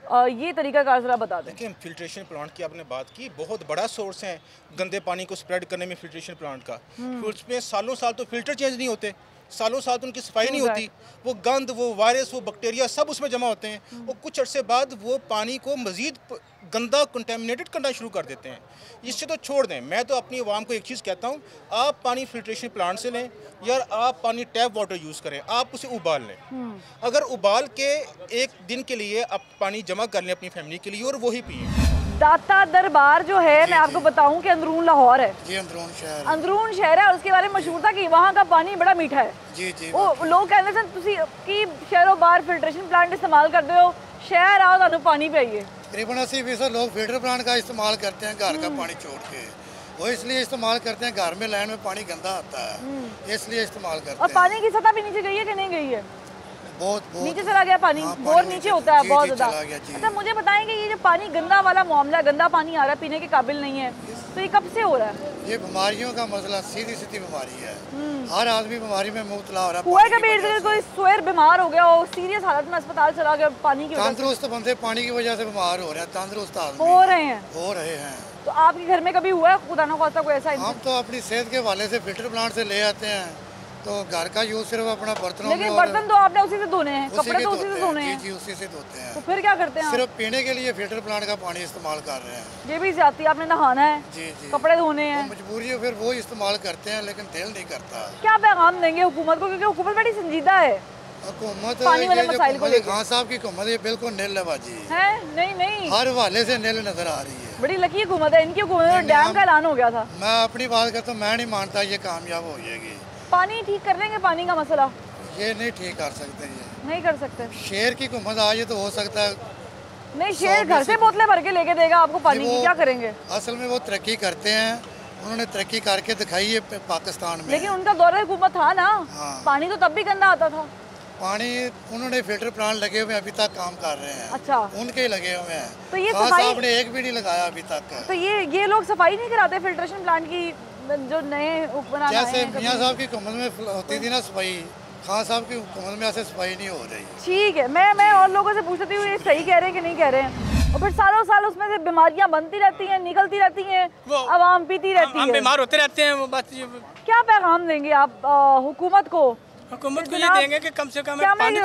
ये तरीकाकार ज़रा बता दें। देखिए, फिल्ट्रेशन प्लांट की आपने बात की, बहुत बड़ा सोर्स है गंदे पानी को स्प्रेड करने में फिल्ट्रेशन प्लांट का। उसमें सालों साल तो फिल्टर चेंज नहीं होते, सालों साल तो उनकी सफाई नहीं होती, वो गंद, वो वायरस, वो बैक्टीरिया सब उसमें जमा होते हैं और कुछ अर्से बाद वो पानी को मज़ीद गंदा कंटेमिनेटेड करना शुरू कर देते हैं। इससे तो छोड़ दें। मैं तो अपनी आवाम को एक चीज़ कहता हूँ, आप पानी फिल्ट्रेशन प्लांट से लें या आप पानी टैप वाटर यूज़ करें, आप उसे उबाल लें। अगर उबाल के एक दिन के लिए आप पानी जमा कर लें अपनी फैमिली के लिए और वही पिए। दाता दरबार जो है, मैं आपको बताऊं कि अंदरून लाहौर है जी, अंदरून शहर है और उसके बारे में मशहूर था कि वहाँ का पानी बड़ा मीठा है। जी जी, वो लोग कहते थे तुसी कि शहरों बाहर फिल्ट्रेशन प्लांट इस्तेमाल करते हो, शहर आओ तो पानी पिए। तकरीबन 80% लोग फिल्टर प्लांट का इस्तेमाल करते हैं घर का पानी छोड़ के। वो इसलिए इस्तेमाल करते हैं, घर में लैंड में पानी गंदा आता है, इसलिए इस्तेमाल करते हैं। और पानी की सतह भी नीचे गई है कि नहीं गई है? बहुत नीचे चला गया पानी, बोर नीचे होता है बहुत ज़्यादा। अच्छा, मुझे बताएं कि ये जो पानी गंदा वाला मामला, गंदा पानी आ रहा है, पीने के काबिल नहीं है, तो ये कब से हो रहा है? ये बीमारियों का मसला, सीधी सीधी बीमारी है। हर आदमी बीमारी में मुब्तला हो रहा है। हुआ कभी इर्द कोई सोएर बीमार हो गया हो, सीरियस हालत में अस्पताल चला गया पानी की वजह से? तंदुरुस्त बंदे पानी की वजह से बीमार हो रहे हैं, तंदुरुस्त आदमी हो रहे हैं। तो आपके घर में कभी हुआ है खुदा ना खास्ता कोई ऐसा? हम तो अपनी सेहत के हवाले से फिल्टर प्लांट से ले आते हैं, तो घर का यूज सिर्फ अपना बर्तनों में। लेकिन बर्तन तो आपने उसी से धोने हैं, कपड़े तो उसी से धोने हैं। जी, उसी से धोते हैं। तो फिर क्या करते हैं? सिर्फ पीने के लिए फिल्टर प्लांट का पानी इस्तेमाल कर रहे हैं। ये भी जाती है, आपने नहाना है, जी जी, कपड़े धोने हैं, मजबूरी है, फिर वो इस्तेमाल करते हैं, लेकिन दिल नहीं करता। क्या पैगाम देंगे हुकूमत को, क्योंकि हुकूमत बड़ी संजीदा है हुकूमत पानी वाले मसाइल को लेकर? खान साहब की हुकूमत ये बिल्कुल नीलबाजी है। नहीं, हर हवाले से नील नजर आ रही है। बड़ी लकी हुकूमत है इनकी। हुकूमत डैम का ऐलान हो गया था। मैं अपनी बात करता हूँ, मैं नहीं मानता ये कामयाब हो जाएगी। पानी ठीक कर लेंगे, पानी का मसला ये नहीं ठीक कर सकते, ये नहीं कर सकते। शेर की हुकूमत आ जाए तो हो सकता है। नहीं, शेर घर से बोतलें भर के लेके देगा आपको पानी की, क्या करेंगे? असल में वो तरक्की करते हैं, उन्होंने तरक्की करके दिखाई है पाकिस्तान में। लेकिन उनका दौरे हुकूमत था ना, पानी तो तब भी गंदा आता था। पानी उन्होंने फिल्टर प्लांट लगे हुए अभी तक काम कर रहे हैं। अच्छा, उनके ही लगे हुए हैं। तो ये सफाई आपने एक भी नहीं लगाया अभी तक। तो ये लोग सफाई नहीं कराते फिल्ट्रेशन प्लांट की? जो नए हुक्मरान जैसे मियाँ साहब की हुकूमत में होती थी ना सफाई, खान साहब की हुकूमत में ऐसे सफाई नहीं हो रही। ठीक है, मैं और लोगों से पूछती हूँ ये सही कह रहे हैं कि नहीं कह रहे हैं, और फिर सालों साल उसमें से बीमारियां बनती रहती हैं, निकलती रहती हैं, आवाम पीती रहती है, हम बीमार होते रहते हैं। वो बात क्या पैगाम देंगे आप हुकूमत को? हुकूमत को ये देंगे कि कम से कम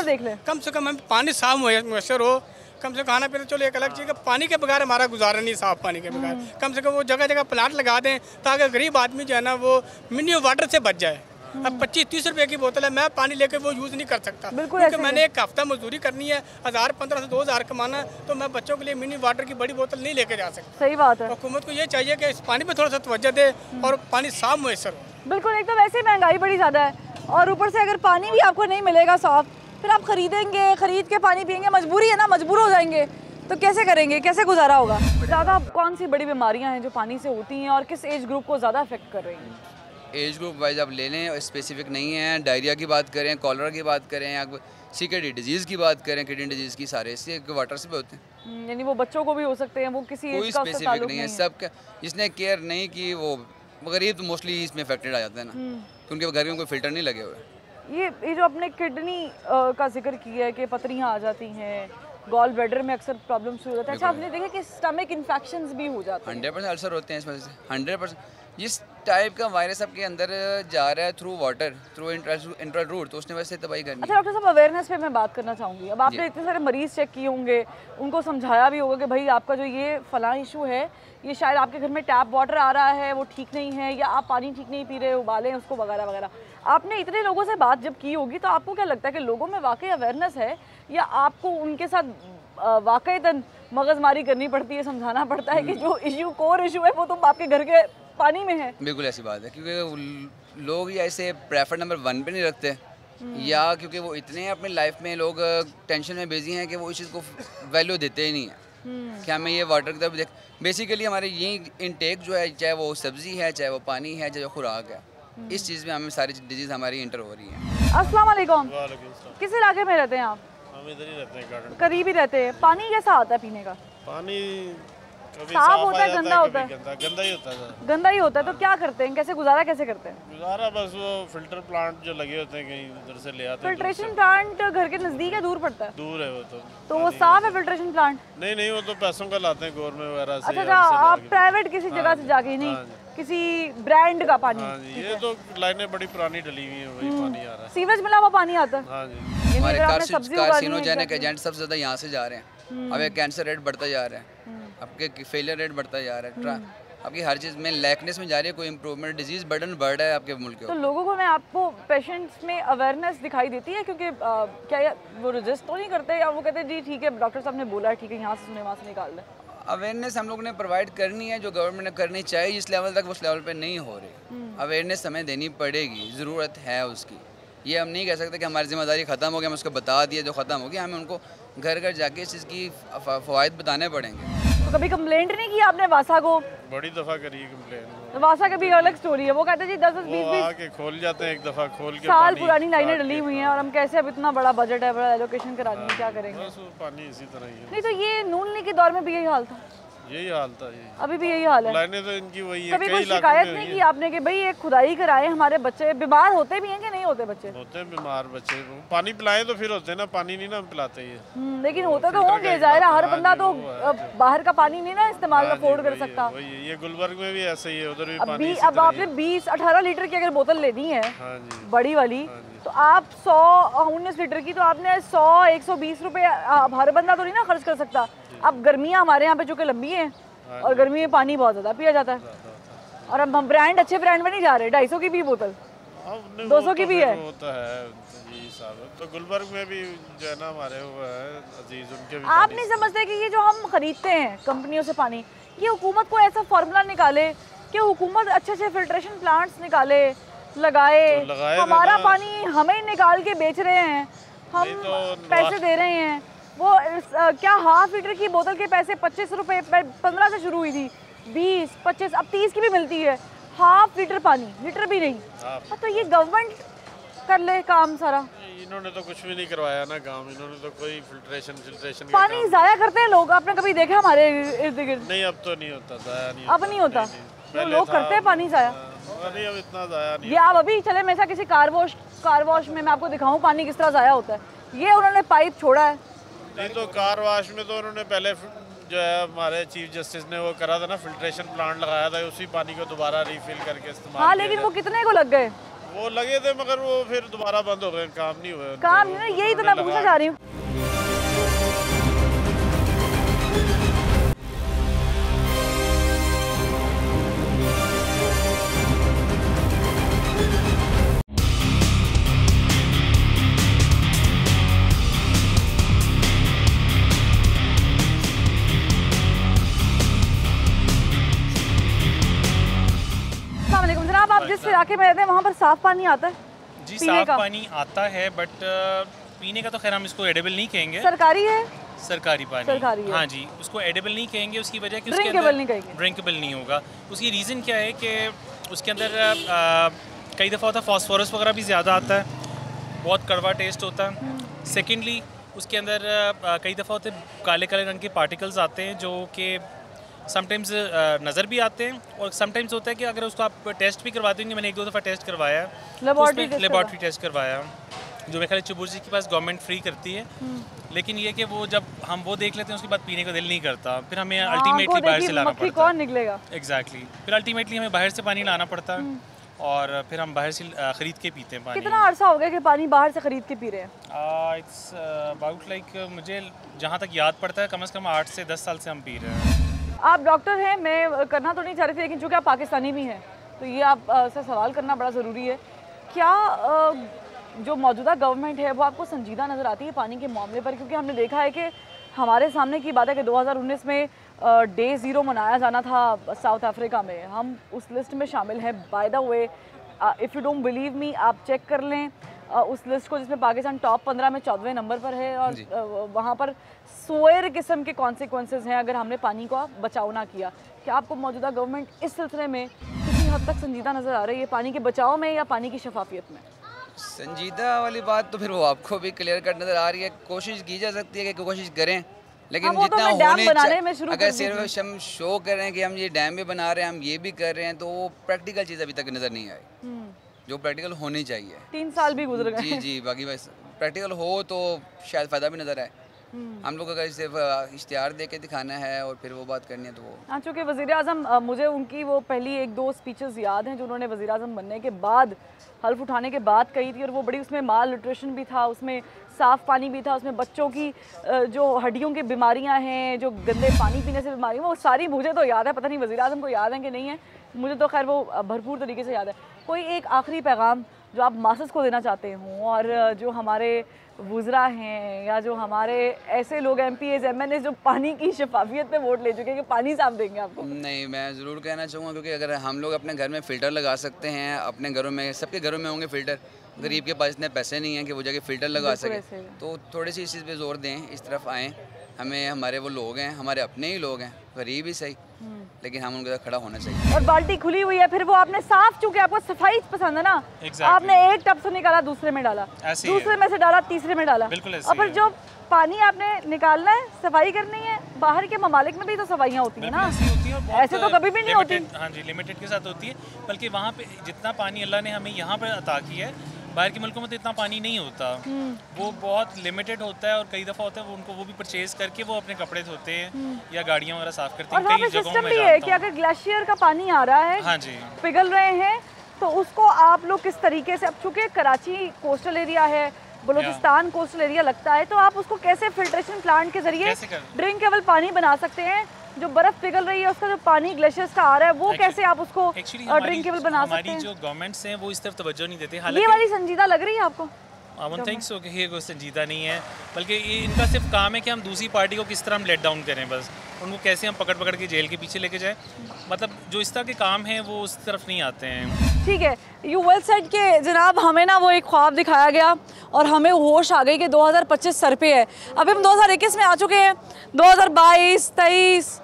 हम पानी साफ मुयसर हो। कम से कम खाना पीना चलो एक अलग चीज़ है, पानी के बगैर हमारा गुजारा नहीं, साफ पानी के बगैर। कम से कम वो जगह जगह प्लांट लगा दें ताकि गरीब आदमी जो है ना वो मिनिमम वाटर से बच जाए। अब 25-30 रुपए की बोतल है, मैं पानी लेकर वो यूज़ नहीं कर सकता, क्योंकि मैंने एक हफ्ता मजदूरी करनी है, 1000-1500 से 2000 कमाना है, तो मैं बच्चों के लिए मिनी वाटर की बड़ी बोतल नहीं लेके जा सकता। सही बात है। हुकूमत को ये चाहिए कि इस पानी पे थोड़ा सा तवज्जो दे और पानी साफ मुयसर हो। बिल्कुल, एक तो वैसे ही महंगाई बड़ी ज़्यादा है और ऊपर से अगर पानी भी आपको नहीं मिलेगा साफ, फिर आप खरीदेंगे, खरीद के पानी पियेंगे, मजबूरी है ना, मजबूर हो जाएंगे, तो कैसे करेंगे, कैसे गुजारा होगा? ज़्यादा कौन सी बड़ी बीमारियां हैं जो पानी से होती हैं और किस एज ग्रुप को ज़्यादा अफेक्ट कर रही हैं? एज ग्रुप वाइज आप ले लें, स्पेसिफिक नहीं है। डायरिया की बात करें, कॉलरा की बात करें, या सीकेडी डिजीज़ की बात करें, किडनी डिजीज़ की, सारे इससे वाटर से भी होते हैं। यानी वो बच्चों को भी हो सकते हैं, वो किसी कोई एज का स्पेसिफिक नहीं है। सबका जिसने केयर नहीं की वो गरीब तो मोस्टली इसमें अफेक्टेड आ जाता है ना, क्योंकि घर में कोई फिल्टर नहीं लगे हुए। ये जो आपने किडनी का जिक्र किया है कि पथरियाँ आ जाती हैं, गॉल ब्लैडर में अक्सर प्रॉब्लम शुरू होता है। अच्छा, आपने देखा कि स्टमक इन्फेक्शंस भी हो जाते हैं? 100% अल्सर होते हैं इस वजह से। 100% जिस टाइप का वायरस आपके अंदर जा रहा है through water, through intra route, तो उसने वैसे तबाही करनी है। अच्छा डॉक्टर साहब, अवेयरनेस पे मैं बात करना चाहूँगी। अब आपने इतने सारे मरीज़ चेक किए होंगे, उनको समझाया भी होगा कि भाई आपका जो ये फलां इशू है, ये शायद आपके घर में टैप वाटर आ रहा है वो ठीक नहीं है, या आप पानी ठीक नहीं पी रहे, उबालें उसको वगैरह वगैरह। आपने इतने लोगों से बात जब की होगी, तो आपको क्या लगता है कि लोगों में वाकई अवेयरनेस है, या आपको उनके साथ वाकईतन मगजमारी करनी पड़ती है, समझाना पड़ता है कि जो इशू कोर इशू है वो तो आपके घर के पानी में है? बिल्कुल ऐसी बात है, क्योंकि लोग या ऐसे प्रेफर नंबर 1 पे नहीं रखते, या क्योंकि वो इतने अपनी लाइफ में लोग टेंशन में बिजी हैं कि वो इस चीज़ को वैल्यू देते ही नहीं है कि हमें ये वाटर की तरफ देख। बेसिकली हमारे यही इनटेक जो है, चाहे वो सब्जी है, चाहे वो पानी है, चाहे वो खुराक है, इस चीज़ में हमें सारी डिजीज़ हमारी इंटर हो रही है। अस्सलाम वालेकुम। किस इलाके में रहते हैं आप? हम इधर ही रहते हैं, गार्डन करीब ही रहते हैं। पानी कैसा आता है पीने का? पानी कभी साफ साफ होता आ है, जाता गंदा है, होता कभी है? गंदा ही होता है। गंदा ही होता है, तो क्या करते हैं, कैसे गुजारा कैसे करते हैं? गुजारा बस वो फिल्टर प्लांट जो लगे होते हैं कहीं उधर से ले आते हैं। दूर फिल्ट्रेशन से। प्लांट घर के नज़दीक है, दूर पड़ता है? दूर है वो तो वो साफ है फिल्ट्रेशन प्लांट? नहीं नहीं, वो तो पैसों का लाते हैं गवर्नमेंट वगैरह से। अच्छा या अच्छा, उनसे आप लाके। प्राइवेट किसी जगह से जाके नहीं, हाँ जी। किसी ब्रांड का पानी? हाँ जी, ये तो लाइनें बड़ी पुरानी डली हुई हैं, वही पानी आ रहा है। सीवेज मिला हुआ पानी आता है? हाँ जी। यानी हमारे अगर आपने सब्जी उगानी है, कार्सिनोजेनिक exactly। एजेंट सबसे ज़्यादा यहाँ से जा रहे हैं। अब ये कैंसर रेट बढ़ता जा रहा है, आपके फेलियर रेट बढ़ता जा रहा है, आपकी हर चीज़ में लैकनेस में जा रही है, कोई इम्प्रूवमेंट, डिजीज़ बर्डन बढ़ रहा है आपके मुल्क के तो ऊपर। लोगों को, मैं आपको पेशेंट्स में अवेयरनेस दिखाई देती है? क्योंकि क्या वो रजिस्ट तो नहीं करते, या वो कहते हैं जी ठीक है डॉक्टर साहब ने बोला है, ठीक है यहाँ से सुने वहाँ से निकाल दें? अवेयरनेस हम लोग ने प्रोवाइड करनी है, जो गवर्नमेंट ने करनी चाहिए जिस लेवल तक, उस लेवल पे नहीं हो रही। अवेयरनेस हमें देनी पड़ेगी, ज़रूरत है उसकी। ये हम नहीं कह सकते कि हमारी जिम्मेदारी ख़त्म हो गई, हम उसको बता दिए जो ख़त्म हो गया, हमें उनको घर घर जाके इस चीज़ की फ़वाइद बताने पड़ेंगे। तो कभी कंप्लेंट नहीं की आपने वासा को? बड़ी दफ़ा करी कंप्लेन। तो वासा की भी अलग स्टोरी है, वो कहते हैं जी 10 वो 20 आके खोल जाते हैं, एक दफ़ा खोल के साल पानी पुरानी लाइनें काट डली के, हुई हैं, और हम कैसे अब इतना बड़ा बजट है, बड़ा एलोकेशन करानी है, क्या करेंगे? बस वो पानी इसी तरह ही है। नहीं तो ये नून लीग के दौर में भी यही हाल था, यही हाल था ये। अभी भी यही हाल है। लाइनें तो इनकी वही है, कभी कई कोई इलाकों शिकायत में नहीं हुई की है। आपने कि भाई एक खुदाई कराए, हमारे बच्चे बीमार होते भी हैं कि नहीं होते बच्चे? होते हैं बीमार बच्चे, पानी पिलाएं तो फिर होते हैं ना, पानी नहीं ना हम पिलाते ये। लेकिन होते तो फिल्टर होंगे, का जाहिर है, हर हाँ बंदा जी, तो वो है जी। बाहर का पानी नहीं ना इस्तेमाल हाँ जी, अफोर्ड कर वही है, सकता। वही है। ये गुलबर्ग में भी ऐसे ही है, उधर भी अब पानी भी इसी अब तरह ही आपने है। 20-18 लीटर की अगर बोतल लेनी है, हाँ जी, बड़ी वाली, हाँ जी। तो आप 119 लीटर की, तो आपने 100-120 रुपए, अब हर बंदा तो नहीं ना खर्च कर सकता। अब गर्मियाँ हमारे यहाँ पे चूँकि लंबी हैं, और गर्मी में पानी बहुत ज़्यादा पिया जाता है, और अब हम ब्रांड, अच्छे ब्रांड में नहीं जा रहे, 250 की भी बोतल, 200 की भी है। होता है यही साहब। तो गुलबर्ग में भी जो है ना हमारे वो है अजीज, उनके भी आप पानी नहीं समझते कि ये जो हम खरीदते हैं कंपनियों से पानी, ये हुकूमत को ऐसा फार्मूला निकाले कि हुकूमत अच्छे अच्छे फिल्ट्रेशन प्लांट्स निकाले, लगाए, तो लगाए हमारा देना। पानी हमें निकाल के बेच रहे हैं, हम नहीं तो पैसे दे रहे हैं। वो क्या हाफ लीटर की बोतल के पैसे 25 रुपए 15 से शुरू हुई थी, 20, 25, अब 30 की भी मिलती है हाफ लीटर पानी, लीटर भी नहीं। हाफ। तो ये गवर्नमेंट कर ले काम सारा। इन्होंने तो कुछ भी नहीं करवाया ना काम, इन्होंने तो कोई फिल्ट्रेशन पानी ज़ाया करते हैं लोग, आपने कभी देखा हमारे इर्द गिर्द? नहीं, अब तो नहीं होता, ज़ाया नहीं अब नहीं होता, तो पहले लोग था। करते हैं पानी ज़ाया। नहीं, अब इतना ज़ाया नहीं ये आप अभी चले मेरे साथ किसी कार वॉश में, मैं आपको दिखाऊं पानी किस तरह ज़ाया होता है। ये उन्होंने पाइप छोड़ा है, नहीं तो कार वाश में तो उन्होंने पहले जो है हमारे चीफ जस्टिस ने वो करा था ना, फिल्ट्रेशन प्लांट लगाया था, उसी पानी को दोबारा रिफिल करके इस्तेमाल हाँ, किया लेकिन जाए। वो कितने को लग गए? वो लगे थे मगर वो फिर दोबारा बंद हो गए, काम नहीं हुए उनके। काम नहीं, यही तो मैं उन्होंने पूछना लगा- चाह रही हूँ। अस्सलामुअलैकुम जनाब, आप जिस इलाके में रहते हैं वहाँ पर साफ पानी आता है? जी पीने साफ का? पानी आता है, बट पीने का तो खैर हम इसको एडेबल नहीं कहेंगे। सरकारी है? सरकारी पानी, सरकारी है। हाँ जी, उसको एडेबल नहीं कहेंगे। उसकी वजह कि उसके ड्रिंकेबल अंदर नहीं कहेंगे। ड्रिंकेबल नहीं होगा। उसकी रीज़न क्या है कि उसके अंदर कई दफ़ा होता है फॉस्फोरस वगैरह भी ज़्यादा आता है, बहुत कड़वा टेस्ट होता है। सेकेंडली उसके अंदर कई दफ़ा होते काले काले रंग के पार्टिकल्स आते हैं, जो कि समटाइम्स नज़र भी आते हैं, और समटाइम्स होता है कि अगर उसको आप टेस्ट भी करवाते होंगे, मैंने 1-2 दफ़ा टेस्ट करवाया है, लेबॉर्ट्री टेस्ट करवाया, जो मेरे ख्याल चुबुर जी के पास गवर्नमेंट फ्री करती है। लेकिन ये कि वो जब हम वो देख लेते हैं उसके बाद पीने का दिल नहीं करता, फिर हमें अल्टीमेटली बाहर से लाना मक्खी पड़ता कौन निकलेगा? है। एग्जैक्टली, फिर अल्टीमेटली हमें बाहर से पानी लाना पड़ता है, और फिर हम बाहर से ख़रीद के पीते हैं पानी। कितना अरसा हो गया कि पानी बाहर से खरीद के पी रहे हैं? इट्स अबाउट लाइक, मुझे जहाँ तक याद पड़ता है कम से कम 8 से 10 साल से हम पी रहे हैं। आप डॉक्टर हैं, मैं करना तो नहीं चाह रही थी, लेकिन चूँकि आप पाकिस्तानी भी हैं तो ये आप से सवाल करना बड़ा ज़रूरी है। क्या जो मौजूदा गवर्नमेंट है वो आपको संजीदा नज़र आती है पानी के मामले पर? क्योंकि हमने देखा है कि हमारे सामने की बात है कि 2019 में डे ज़ीरो मनाया जाना था साउथ अफ्रीका में, हम उस लिस्ट में शामिल हैं। By the way, if you don't believe me, आप चेक कर लें उस लिस्ट को, जिसमें पाकिस्तान टॉप 15 में 14वें नंबर पर है, और वहाँ पर सोयर किस्म के कॉन्सिक्वेंसेस हैं अगर हमने पानी को बचाव ना किया। क्या आपको मौजूदा गवर्नमेंट इस सिलसिले में किसी हद तक संजीदा नज़र आ रही है, पानी के बचाव में या पानी की शफाफियत में? संजीदा वाली बात तो फिर वो आपको भी क्लियर कट नज़र आ रही है। कोशिश की जा सकती है कि कोशिश करें, लेकिन वो तो जितना मैं डैम होने बनाने में शुरू अगर कर दी सिर्फ थी। हम शो कर रहे हैं कि हम ये डैम भी बना रहे हैं, हम ये भी कर रहे हैं, तो वो प्रैक्टिकल चीज़ अभी तक नज़र नहीं आई जो प्रैक्टिकल होनी चाहिए। 3 साल भी गुजर गए। जी बाकी बस प्रैक्टिकल हो तो शायद फ़ायदा भी नज़र आए। हम लोग अगर सिर्फ इश्तिहार दे के दिखाना है और फिर वो बात करनी है तो वो हाँ, चूँकि वज़ीर-ए-आज़म मुझे उनकी वो पहली 1-2 स्पीचेस याद हैं जो उन्होंने वज़ीर-ए-आज़म बनने के बाद हल्फ उठाने के बाद कही थी, और वो बड़ी, उसमें माल न्यूट्रिशन भी था, उसमें साफ़ पानी भी था, उसमें बच्चों की जो हड्डियों की बीमारियां हैं, जो गंदे पानी पीने से बीमारियाँ, वो सारी मुझे तो याद है। पता नहीं वज़ीर-ए-आज़म को याद है कि नहीं है, मुझे तो खैर वो भरपूर तरीके से याद है। कोई एक आखिरी पैगाम जो आप मासस को देना चाहते हों, और जो हमारे वुज़रा हैं या जो हमारे ऐसे लोग MPs MNAs जो पानी की शफाफियत पे वोट ले चुके हैं कि पानी साफ देंगे आपको? नहीं, मैं ज़रूर कहना चाहूँगा, क्योंकि अगर हम लोग अपने घर में फ़िल्टर लगा सकते हैं, अपने घरों में, सबके घरों में होंगे फ़िल्टर, गरीब के पास इतने पैसे नहीं हैं कि वो जाके फ़िल्टर लगा सके, तो थोड़ी सी इस चीज़ पे जोर दें, इस तरफ आएँ। हमें, हमारे वो लोग हैं, हमारे अपने ही लोग हैं, गरीब ही सही, लेकिन हम उनके साथ खड़ा होना चाहिए। और बाल्टी खुली हुई है, फिर वो आपने साफ, चूंकि आपको सफाई पसंद है ना, आपने एक टब से निकाला, दूसरे में डाला, दूसरे में से डाला, तीसरे में डाला, और फिर जो पानी आपने निकालना है, सफाई करनी है। बाहर के ममालिक में भी तो सफाइयाँ होती हैं ना, ऐसे तो कभी भी नहीं होती। हाँ जी, लिमिटेड के साथ होती है, बल्कि वहाँ पे जितना पानी अल्लाह ने हमें यहाँ पर अता किया है, बाहर के मुल्कों में तो इतना पानी नहीं होता, वो बहुत लिमिटेड होता है, और कई दफ़ा होता है वो उनको वो भी परचेज करके वो अपने कपड़े धोते हैं या गाड़ियाँ वगैरह साफ़ करते हैं। कई जगहों में है कि अगर ग्लेशियर का पानी आ रहा है, हाँ जी, पिघल रहे हैं, तो उसको आप लोग किस तरीके से, अब चूँकि कराची कोस्टल एरिया है, बलूचिस्तान कोस्टल एरिया लगता है, तो आप उसको कैसे फिल्ट्रेशन प्लांट के जरिए ड्रिंकेबल पानी बना सकते हैं? जो बर्फ पिघल रही है उसका जो पानी ग्लेशियर्स का आ रहा है, वो कैसे आप उसको ड्रिंकेबल बना सकते हैं? हमारी जो गवर्नमेंट्स हैं वो इस तरफ तवज्जो नहीं देते। ये वाली संजीदा लग रही है आपको? आई डोंट थिंक सो कि ये कोई संजीदा नहीं है, बल्कि ये इनका सिर्फ काम है कि हम दूसरी पार्टी को किस तरह हम लेट डाउन करें, बस उनको कैसे हम पकड़ पकड़ के जेल के पीछे लेके जाएं। मतलब जो इस तरह के काम हैं वो उस तरफ नहीं आते हैं। ठीक है, यू वेल सेड के जनाब, हमें ना वो एक ख्वाब दिखाया गया और हमें होश आ गई कि 2025 सर पे है। अभी हम 2021 में आ चुके हैं, 2022, 23,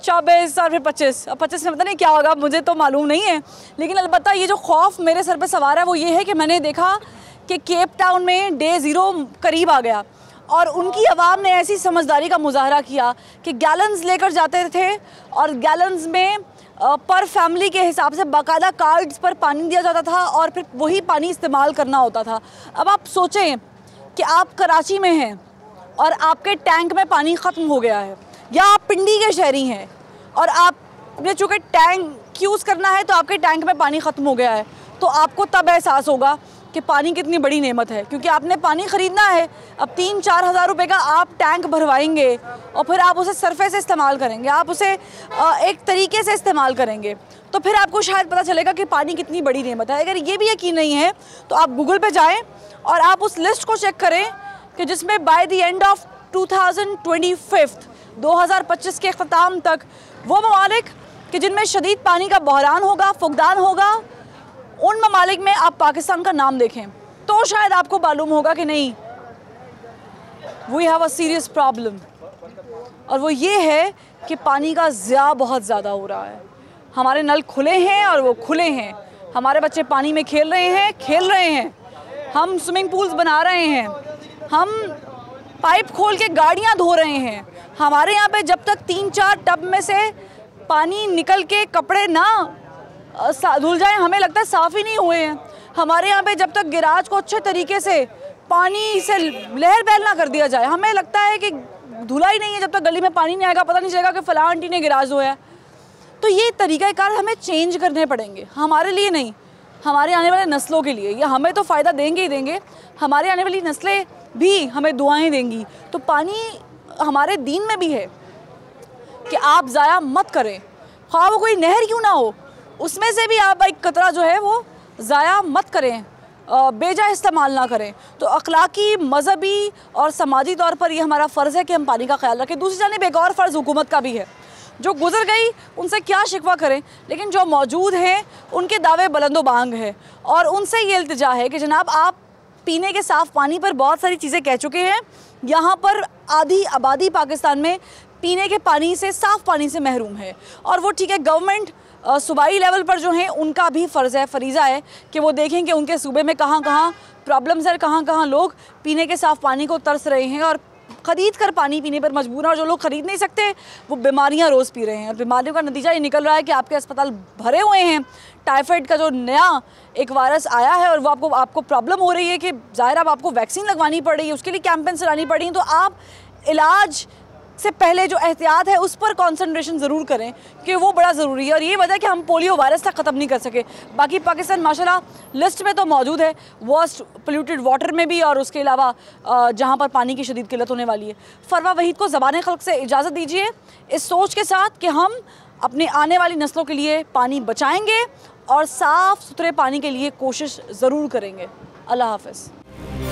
24 और फिर 25। अब 25 में पता नहीं क्या होगा, मुझे तो मालूम नहीं है, लेकिन अलबत्ता ये जो खौफ मेरे सर पे सवार है वो ये है कि मैंने देखा कि केप टाउन में डे 0 करीब आ गया, और उनकी आवाम ने ऐसी समझदारी का मुजाहरा किया कि गैलन्स लेकर जाते थे, और गैलन्स में पर फैमिली के हिसाब से बाकायदा कार्ड्स पर पानी दिया जाता था, और फिर वही पानी इस्तेमाल करना होता था। अब आप सोचें कि आप कराची में हैं और आपके टैंक में पानी ख़त्म हो गया है, या आप पिंडी के शहरी हैं और आपने चूँकि टैंक यूज़ करना है तो आपके टैंक में पानी ख़त्म हो गया है, तो आपको तब एहसास होगा कि पानी कितनी बड़ी नेमत है, क्योंकि आपने पानी ख़रीदना है। अब 3-4 हज़ार रुपये का आप टैंक भरवाएंगे और फिर आप उसे सरफे से इस्तेमाल करेंगे, आप उसे एक तरीके से इस्तेमाल करेंगे, तो फिर आपको शायद पता चलेगा कि पानी कितनी बड़ी नेमत है। अगर ये भी यकीन नहीं है तो आप गूगल पे जाएं और आप उस लिस्ट को चेक करें कि जिसमें बाय द एंड ऑफ 2025 के अख्ताम तक वो ममालिक कि जिनमें शदीद पानी का बहरान होगा, फुकदान होगा, उन ममालिक में आप पाकिस्तान का नाम देखें तो शायद आपको मालूम होगा कि नहीं, we have a serious problem. और वो ये है कि पानी का ज़िया बहुत ज़्यादा हो रहा है। हमारे नल खुले हैं और वो खुले हैं, हमारे बच्चे पानी में खेल रहे हैं, हम स्विमिंग पूल्स बना रहे हैं, हम पाइप खोल के गाड़ियाँ धो रहे हैं। हमारे यहाँ पे जब तक 3-4 टब में से पानी निकल के कपड़े ना धुल जाए, हमें लगता है साफ़ ही नहीं हुए हैं। हमारे यहाँ पे जब तक गिराज को अच्छे तरीके से पानी से लहर बहल ना कर दिया जाए, हमें लगता है कि धुला ही नहीं है। जब तक गली में पानी नहीं आएगा पता नहीं चलेगा कि फलां आंटी ने गिराज धोया है। तो ये तरीक़ाकार हमें चेंज करने पड़ेंगे, हमारे लिए नहीं, हमारे आने वाले नस्लों के लिए। ये हमें तो फ़ायदा देंगे ही देंगे, हमारे आने वाली नस्लें भी हमें दुआएं देंगी। तो पानी हमारे दीन में भी है कि आप ज़ाया मत करें, ख्वाह वो कोई नहर क्यों ना हो, उसमें से भी आप एक कतरा जो है वो ज़ाया मत करें, बेजा इस्तेमाल ना करें। तो अखलाकी, मजहबी और समाजी तौर पर ये हमारा फ़र्ज़ है कि हम पानी का ख्याल रखें। दूसरी जानिब एक और फ़र्ज़ हुकूमत का भी है, जो गुजर गई उनसे क्या शिकवा करें, लेकिन जो मौजूद हैं उनके दावे बुलंदो बांग है, और उनसे ये इल्तिजा है कि जनाब आप पीने के साफ़ पानी पर बहुत सारी चीज़ें कह चुके हैं। यहाँ पर आधी आबादी पाकिस्तान में पीने के पानी से, साफ़ पानी से महरूम है, और वो ठीक है, गवर्नमेंट सूबाई लेवल पर जो हैं उनका भी फ़र्ज़ है, फरीज़ा है कि वो देखें कि उनके सूबे में कहाँ कहाँ प्रॉब्लम्स है, कहाँ कहाँ लोग पीने के साफ़ पानी को तरस रहे हैं और ख़रीद कर पानी पीने पर मजबूर हैं, और जो लोग ख़रीद नहीं सकते वो बीमारियां रोज़ पी रहे हैं। और बीमारियों का नतीजा ये निकल रहा है कि आपके अस्पताल भरे हुए हैं। टाइफाइड का जो नया एक वायरस आया है और वो आपको प्रॉब्लम हो रही है कि ज़ाहिर अब आपको वैक्सीन लगवानी पड़ रही है, उसके लिए कैंपेन चलानी पड़ रही है। तो आप इलाज से पहले जो एहतियात है उस पर कंसंट्रेशन ज़रूर करें कि वो बड़ा ज़रूरी है। और ये वजह है कि हम पोलियो वायरस तक ख़त्म नहीं कर सके। बाकी पाकिस्तान माशाल्लाह लिस्ट में तो मौजूद है, वर्स्ट पोल्यूटेड वाटर में भी, और उसके अलावा जहाँ पर पानी की शदीद किल्लत होने वाली है। फरवा वहीद को ज़बान खल्क से इजाज़त दीजिए, इस सोच के साथ कि हम अपने आने वाली नस्लों के लिए पानी बचाएँगे और साफ़ सुथरे पानी के लिए कोशिश ज़रूर करेंगे। अल्लाह हाफ़िज़।